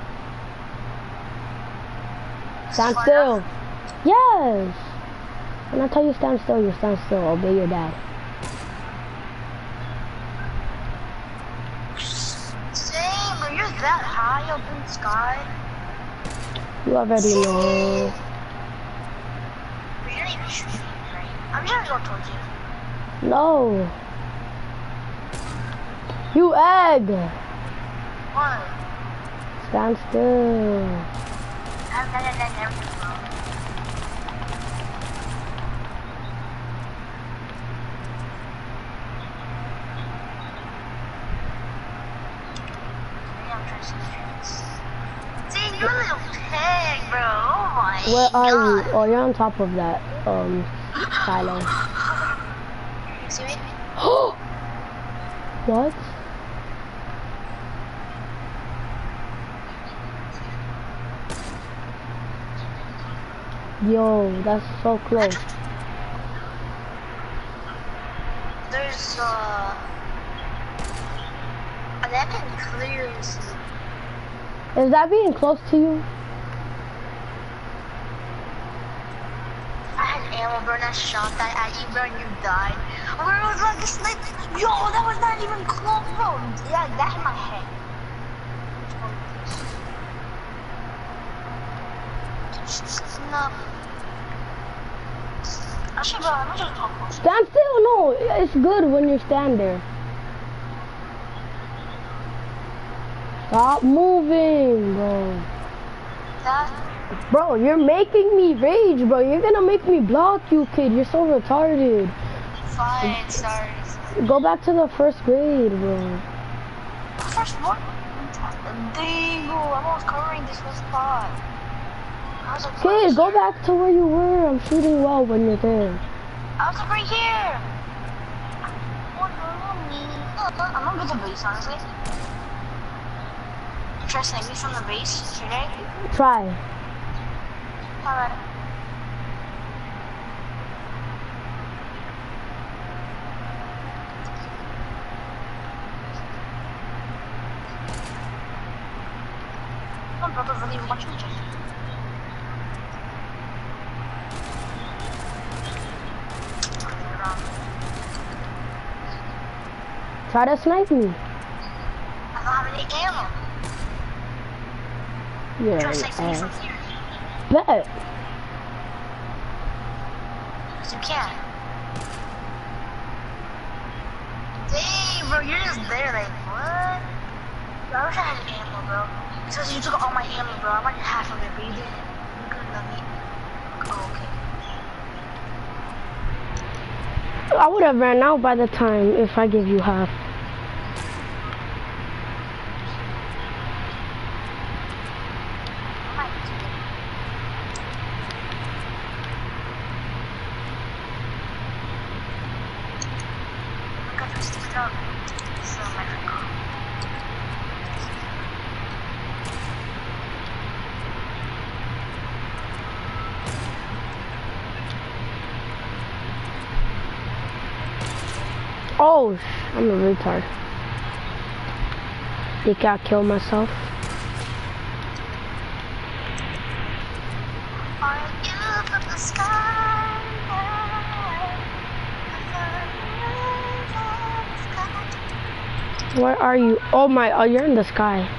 Stand Far still. enough? Yes. When I tell you stand still, you stand still. Obey your dad. Same, bro. You're that high up in the sky. You already know. But you're not even shooting me, right? I'm just gonna go towards you. No. You egg. What? Stand still. I've done it and everything, bro. Maybe I'm trying to see streets. See, you're a little pig, bro. Oh my Where are God. you? Oh, you're on top of that um silo. You see me? What? Yo, that's so close. There's, uh... an epic clearance. Is that being close to you? I had ammo, bro, and I shot that at you, bro, and you died. Where was like a snipe? Yo, that was not even close, bro. Yeah, that hit my head. No. Actually, bro, I'm just talk close. Stand still. No, it's good when you stand there. Stop moving, bro. That, Bro, you're making me rage, bro. You're gonna make me block you, kid. You're so retarded. fine, sorry. Go back to the first grade, bro. First one? Dingo, I'm almost covering this whole spot. I was like, Kid, go back to where you were. I'm shooting well when you're there. I was like right here. What the I'm gonna go to the base, honestly. You try to snipe me from the base, should I? Try. Alright. My brother really watching me. Try to snipe me. I don't have any ammo. Yeah, Try to snipe me uh, from here. bet. Because you can. Dang, bro, you're just there, like, what? Bro, I wish I had ammo, bro. Because you took all my ammo, bro. I might have half of it, but you didn't. You couldn't let me. Oh, okay. I would have ran out by the time if I give you half. I might do it. Look at this stuff. So, my God. Oh, I'm a retard. Think I'll kill myself? Are you from the sky? Where are you? Oh my, oh, you're in the sky.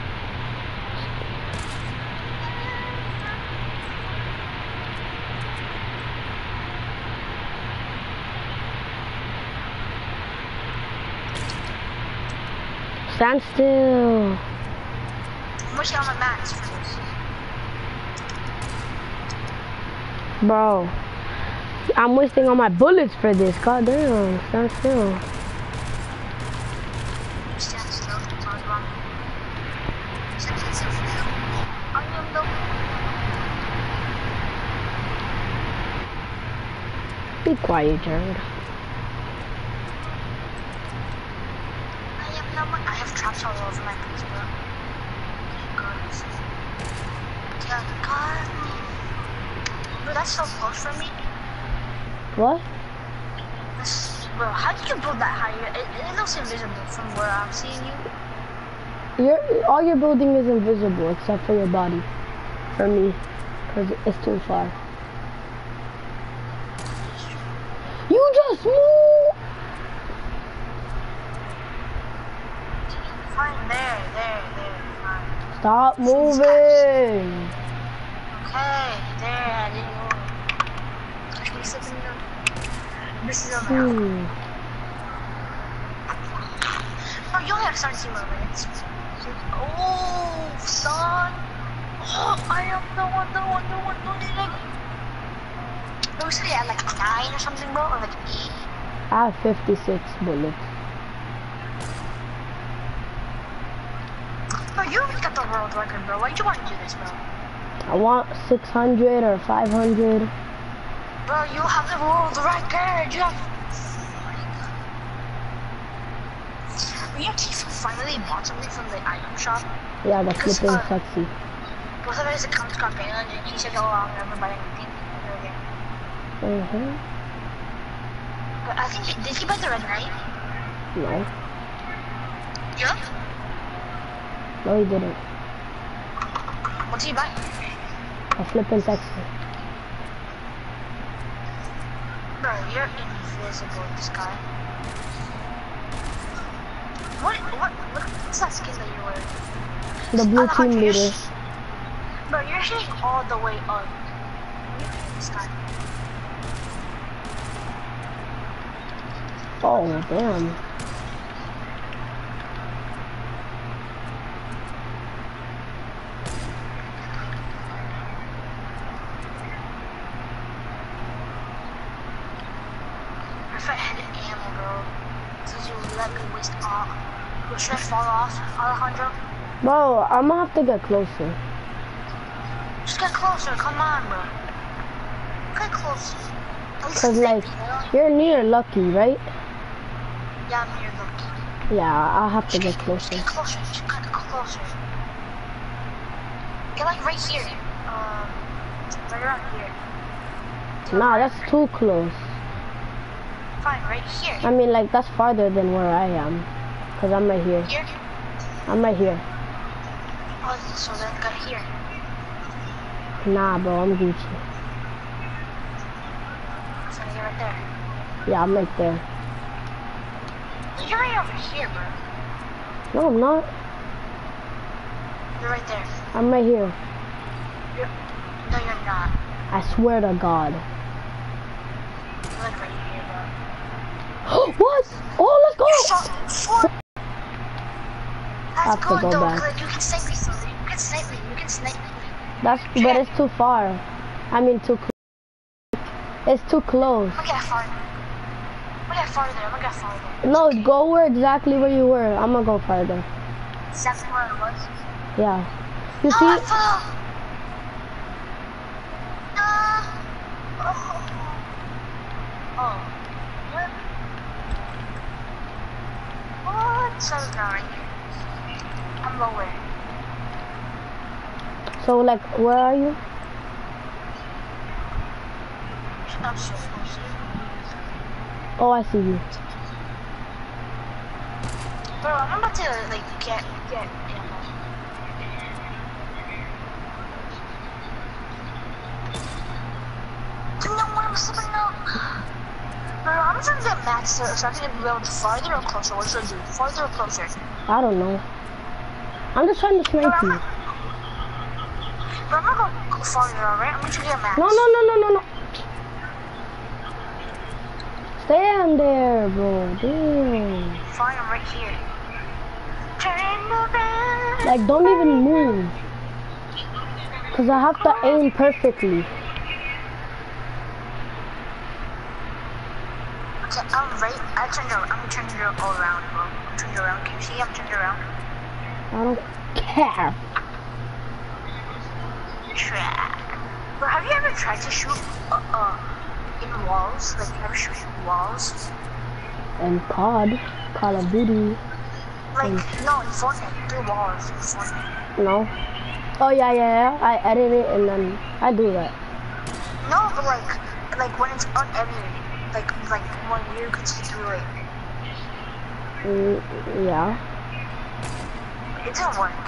Stand still. I'm wishing on my max for this. Bro, I'm wasting all my bullets for this. God damn, stand still. Stand still. Sounds wrong. Stand still. I am the... Be quiet, Jared. I have traps all over my face, bro. Yeah, God. Bro, that's so close for me. What? That's, bro, how did you build that high? It, it looks invisible from where I'm seeing you. Your, all your building is invisible except for your body. For me. Because it's too far. You just moved! Fine, there, there, there, fine. Stop moving! Okay, there, I didn't know. Catch me slipping in the... This is a Hmm. Oh, you only have seventeen more minutes. Oh, son. Oh, I am the one, the one, the one, the one, the one. Bro, we said he had like nine or something, bro, or like eight. I have fifty-six bullets. Bro, you already got the world record, bro. Why'd you want to do this, bro? I want six hundred or five hundred. Bro, you have the world record. You have... Bro, you Tifa finally bought something from the item shop. Yeah, the Because, flipping uh, sexy. both of his accounts got banned, and he said, oh, I'll never buy anything ever again. Mm-hmm. But I think, he, did he buy the Red Knight? No. Yeah? No, he didn't. What did he buy? A flipping sexy. Bro, you're invisible in this guy. What, what, what, what's that skin that you're wearing? The blue Alejandro, team you're leader. sh- Bro, you're hitting all the way up. You're in this guy. Oh, damn. If I had ammo, bro, since you let me waste all. Bro, should I fall off, Alejandro? Bro, I'm gonna have to get closer. Just get closer, come on, bro. Get closer. At least Cause snipe like, me, you know? you're near Lucky, right? Yeah, I'm here, look. Yeah, I'll have to Just get get, just closer. get closer, just get closer. Get like right here. Um, right around here. Nah, that's too close. Fine, right here. I mean, like, that's farther than where I am. Cause I'm right here. Here? I'm right here. Oh, so then got here. Nah, bro, I'm Gucci. So you're right there. Yeah, I'm right there. You're right over here, bro. No, I'm not. You're right there. I'm right here. You're... No, you're not. I swear to God. You're like right here, bro. What? Oh, let's go! So, four. have That's to good go though, back. because you can snipe me, so you can snipe me, you can snipe me. That's, but it's too far. I mean, too close. It's too close. I'm gonna get farther. I'm gonna get farther, I'm gonna get farther. No, go where exactly where you were. I'm gonna go farther. Exactly where it was. Yeah. You No, I see? fell! No! Oh. Oh. What? What? So I'm not right here. I'm lower. So, like, where are you? I'm so close. Oh, I see you. Bro, I'm about to like get get ammo. Do you know what I'm slipping now? Bro, I'm trying to get max so, so I can be able to farther or closer. What should I do? Farther or closer? I don't know. I'm just trying to snipe you. Bro, I'm gonna go farther, alright? I'm gonna try to get max. No, no, no, no, no, no. Stand there, bro. Damn. Fine, I'm right here. Turn around. Like, don't even move. Cause I have to aim perfectly. Okay, I'm right. I turned around. I'm turning it all around, bro. I'm turning around. Can you see? I'm turning around. I don't care. Track. Bro, have you ever tried to shoot uh, uh in walls? Like, you ever shoot in walls? And C O D, Call of Duty. Like, no, in Fortnite. Through walls in Fortnite. No. Oh yeah, yeah, yeah. I edit it and then I do that. No, but like, like when it's unedited, like, like when you can see through it. Mm, yeah. It didn't work.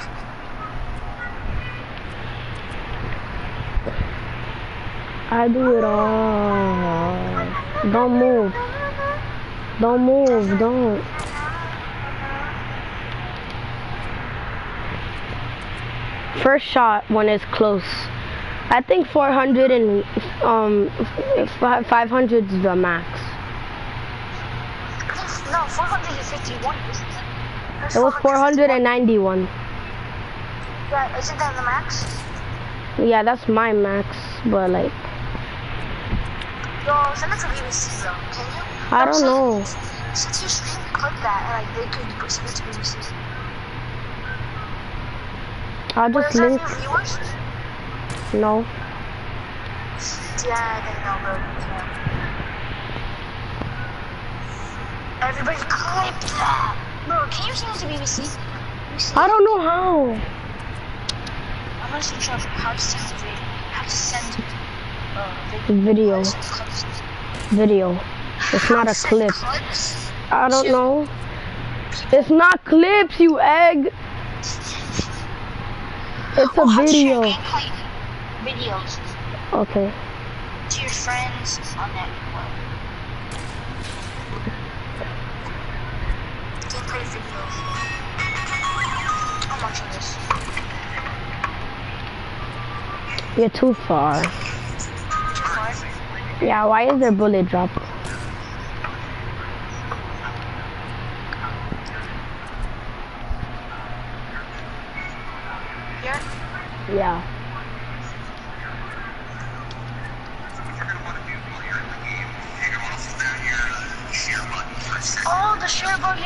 I do it all. Don't move. Don't move. Don't. First shot when it's close. I think four hundred and um five hundred is the max. No, four hundred fifty-one, isn't it? There's It was four hundred ninety-one. Yeah, isn't that the max? Yeah, that's my max, but like. Yo, send it to B B C though, can you? I don't know. Since you stream, click that and like they could send it to B B C. I'll just Wait, link. is that new viewers? No. Yeah, they know, bro. Yeah. Everybody clip that! Bro, can you send it to B B C? B B C? I don't know how. I'm gonna show you how to send the video. How to send uh, Video. clips. Video. It's not a Send clip. clips I don't to know. It's not clips, you egg. It's a Oh, how to share video. gameplay videos Okay. to your friends on network. Gameplay videos. I'm watching this. You're too far. Too far. Yeah, why is there bullet drop? Here? Yeah. Oh, the share button!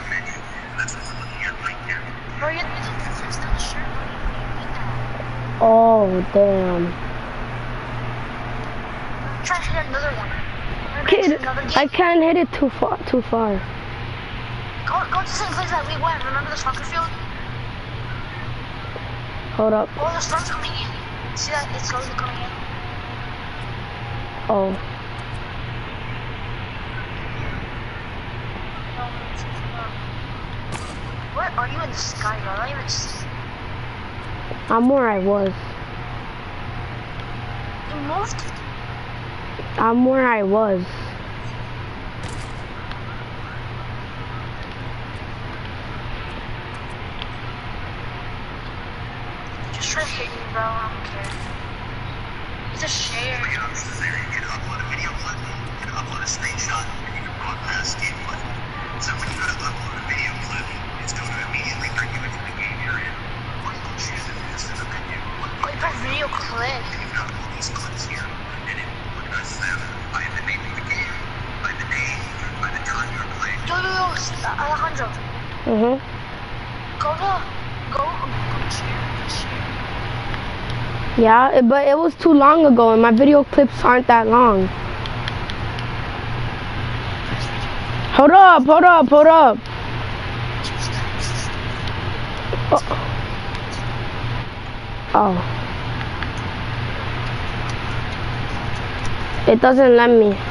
Bro, you there's no share button. Oh, damn. Try to hit another one. We're gonna Kid, hit another game. I can't hit it too far. Too far. Go, go to the same place that we went. Remember the soccer field? Hold up. Oh, the storm's coming in. See that? It's slowly coming in. Oh. Where are you in the sky, bro? I don't even see. I'm where I was. You moved? I'm where I was. Just try to hit me, bro. I don't care. It's a share. You can upload a video clip, you can upload a screenshot, and you can broadcast gameplay. So when you go to upload a video clip, it's going to immediately bring you into the game area. Or you'll choose it as the menu. Oh, you press video clip. You can upload these clips here, and it will organize them by the name of the game, by the name, by the time you're playing. Yo, yo, yo, Alejandro. Mhm. Go to, go, go share, go share. Yeah, it, but it was too long ago, and my video clips aren't that long. Hold up, hold up, hold up. Oh. Oh. It doesn't let me.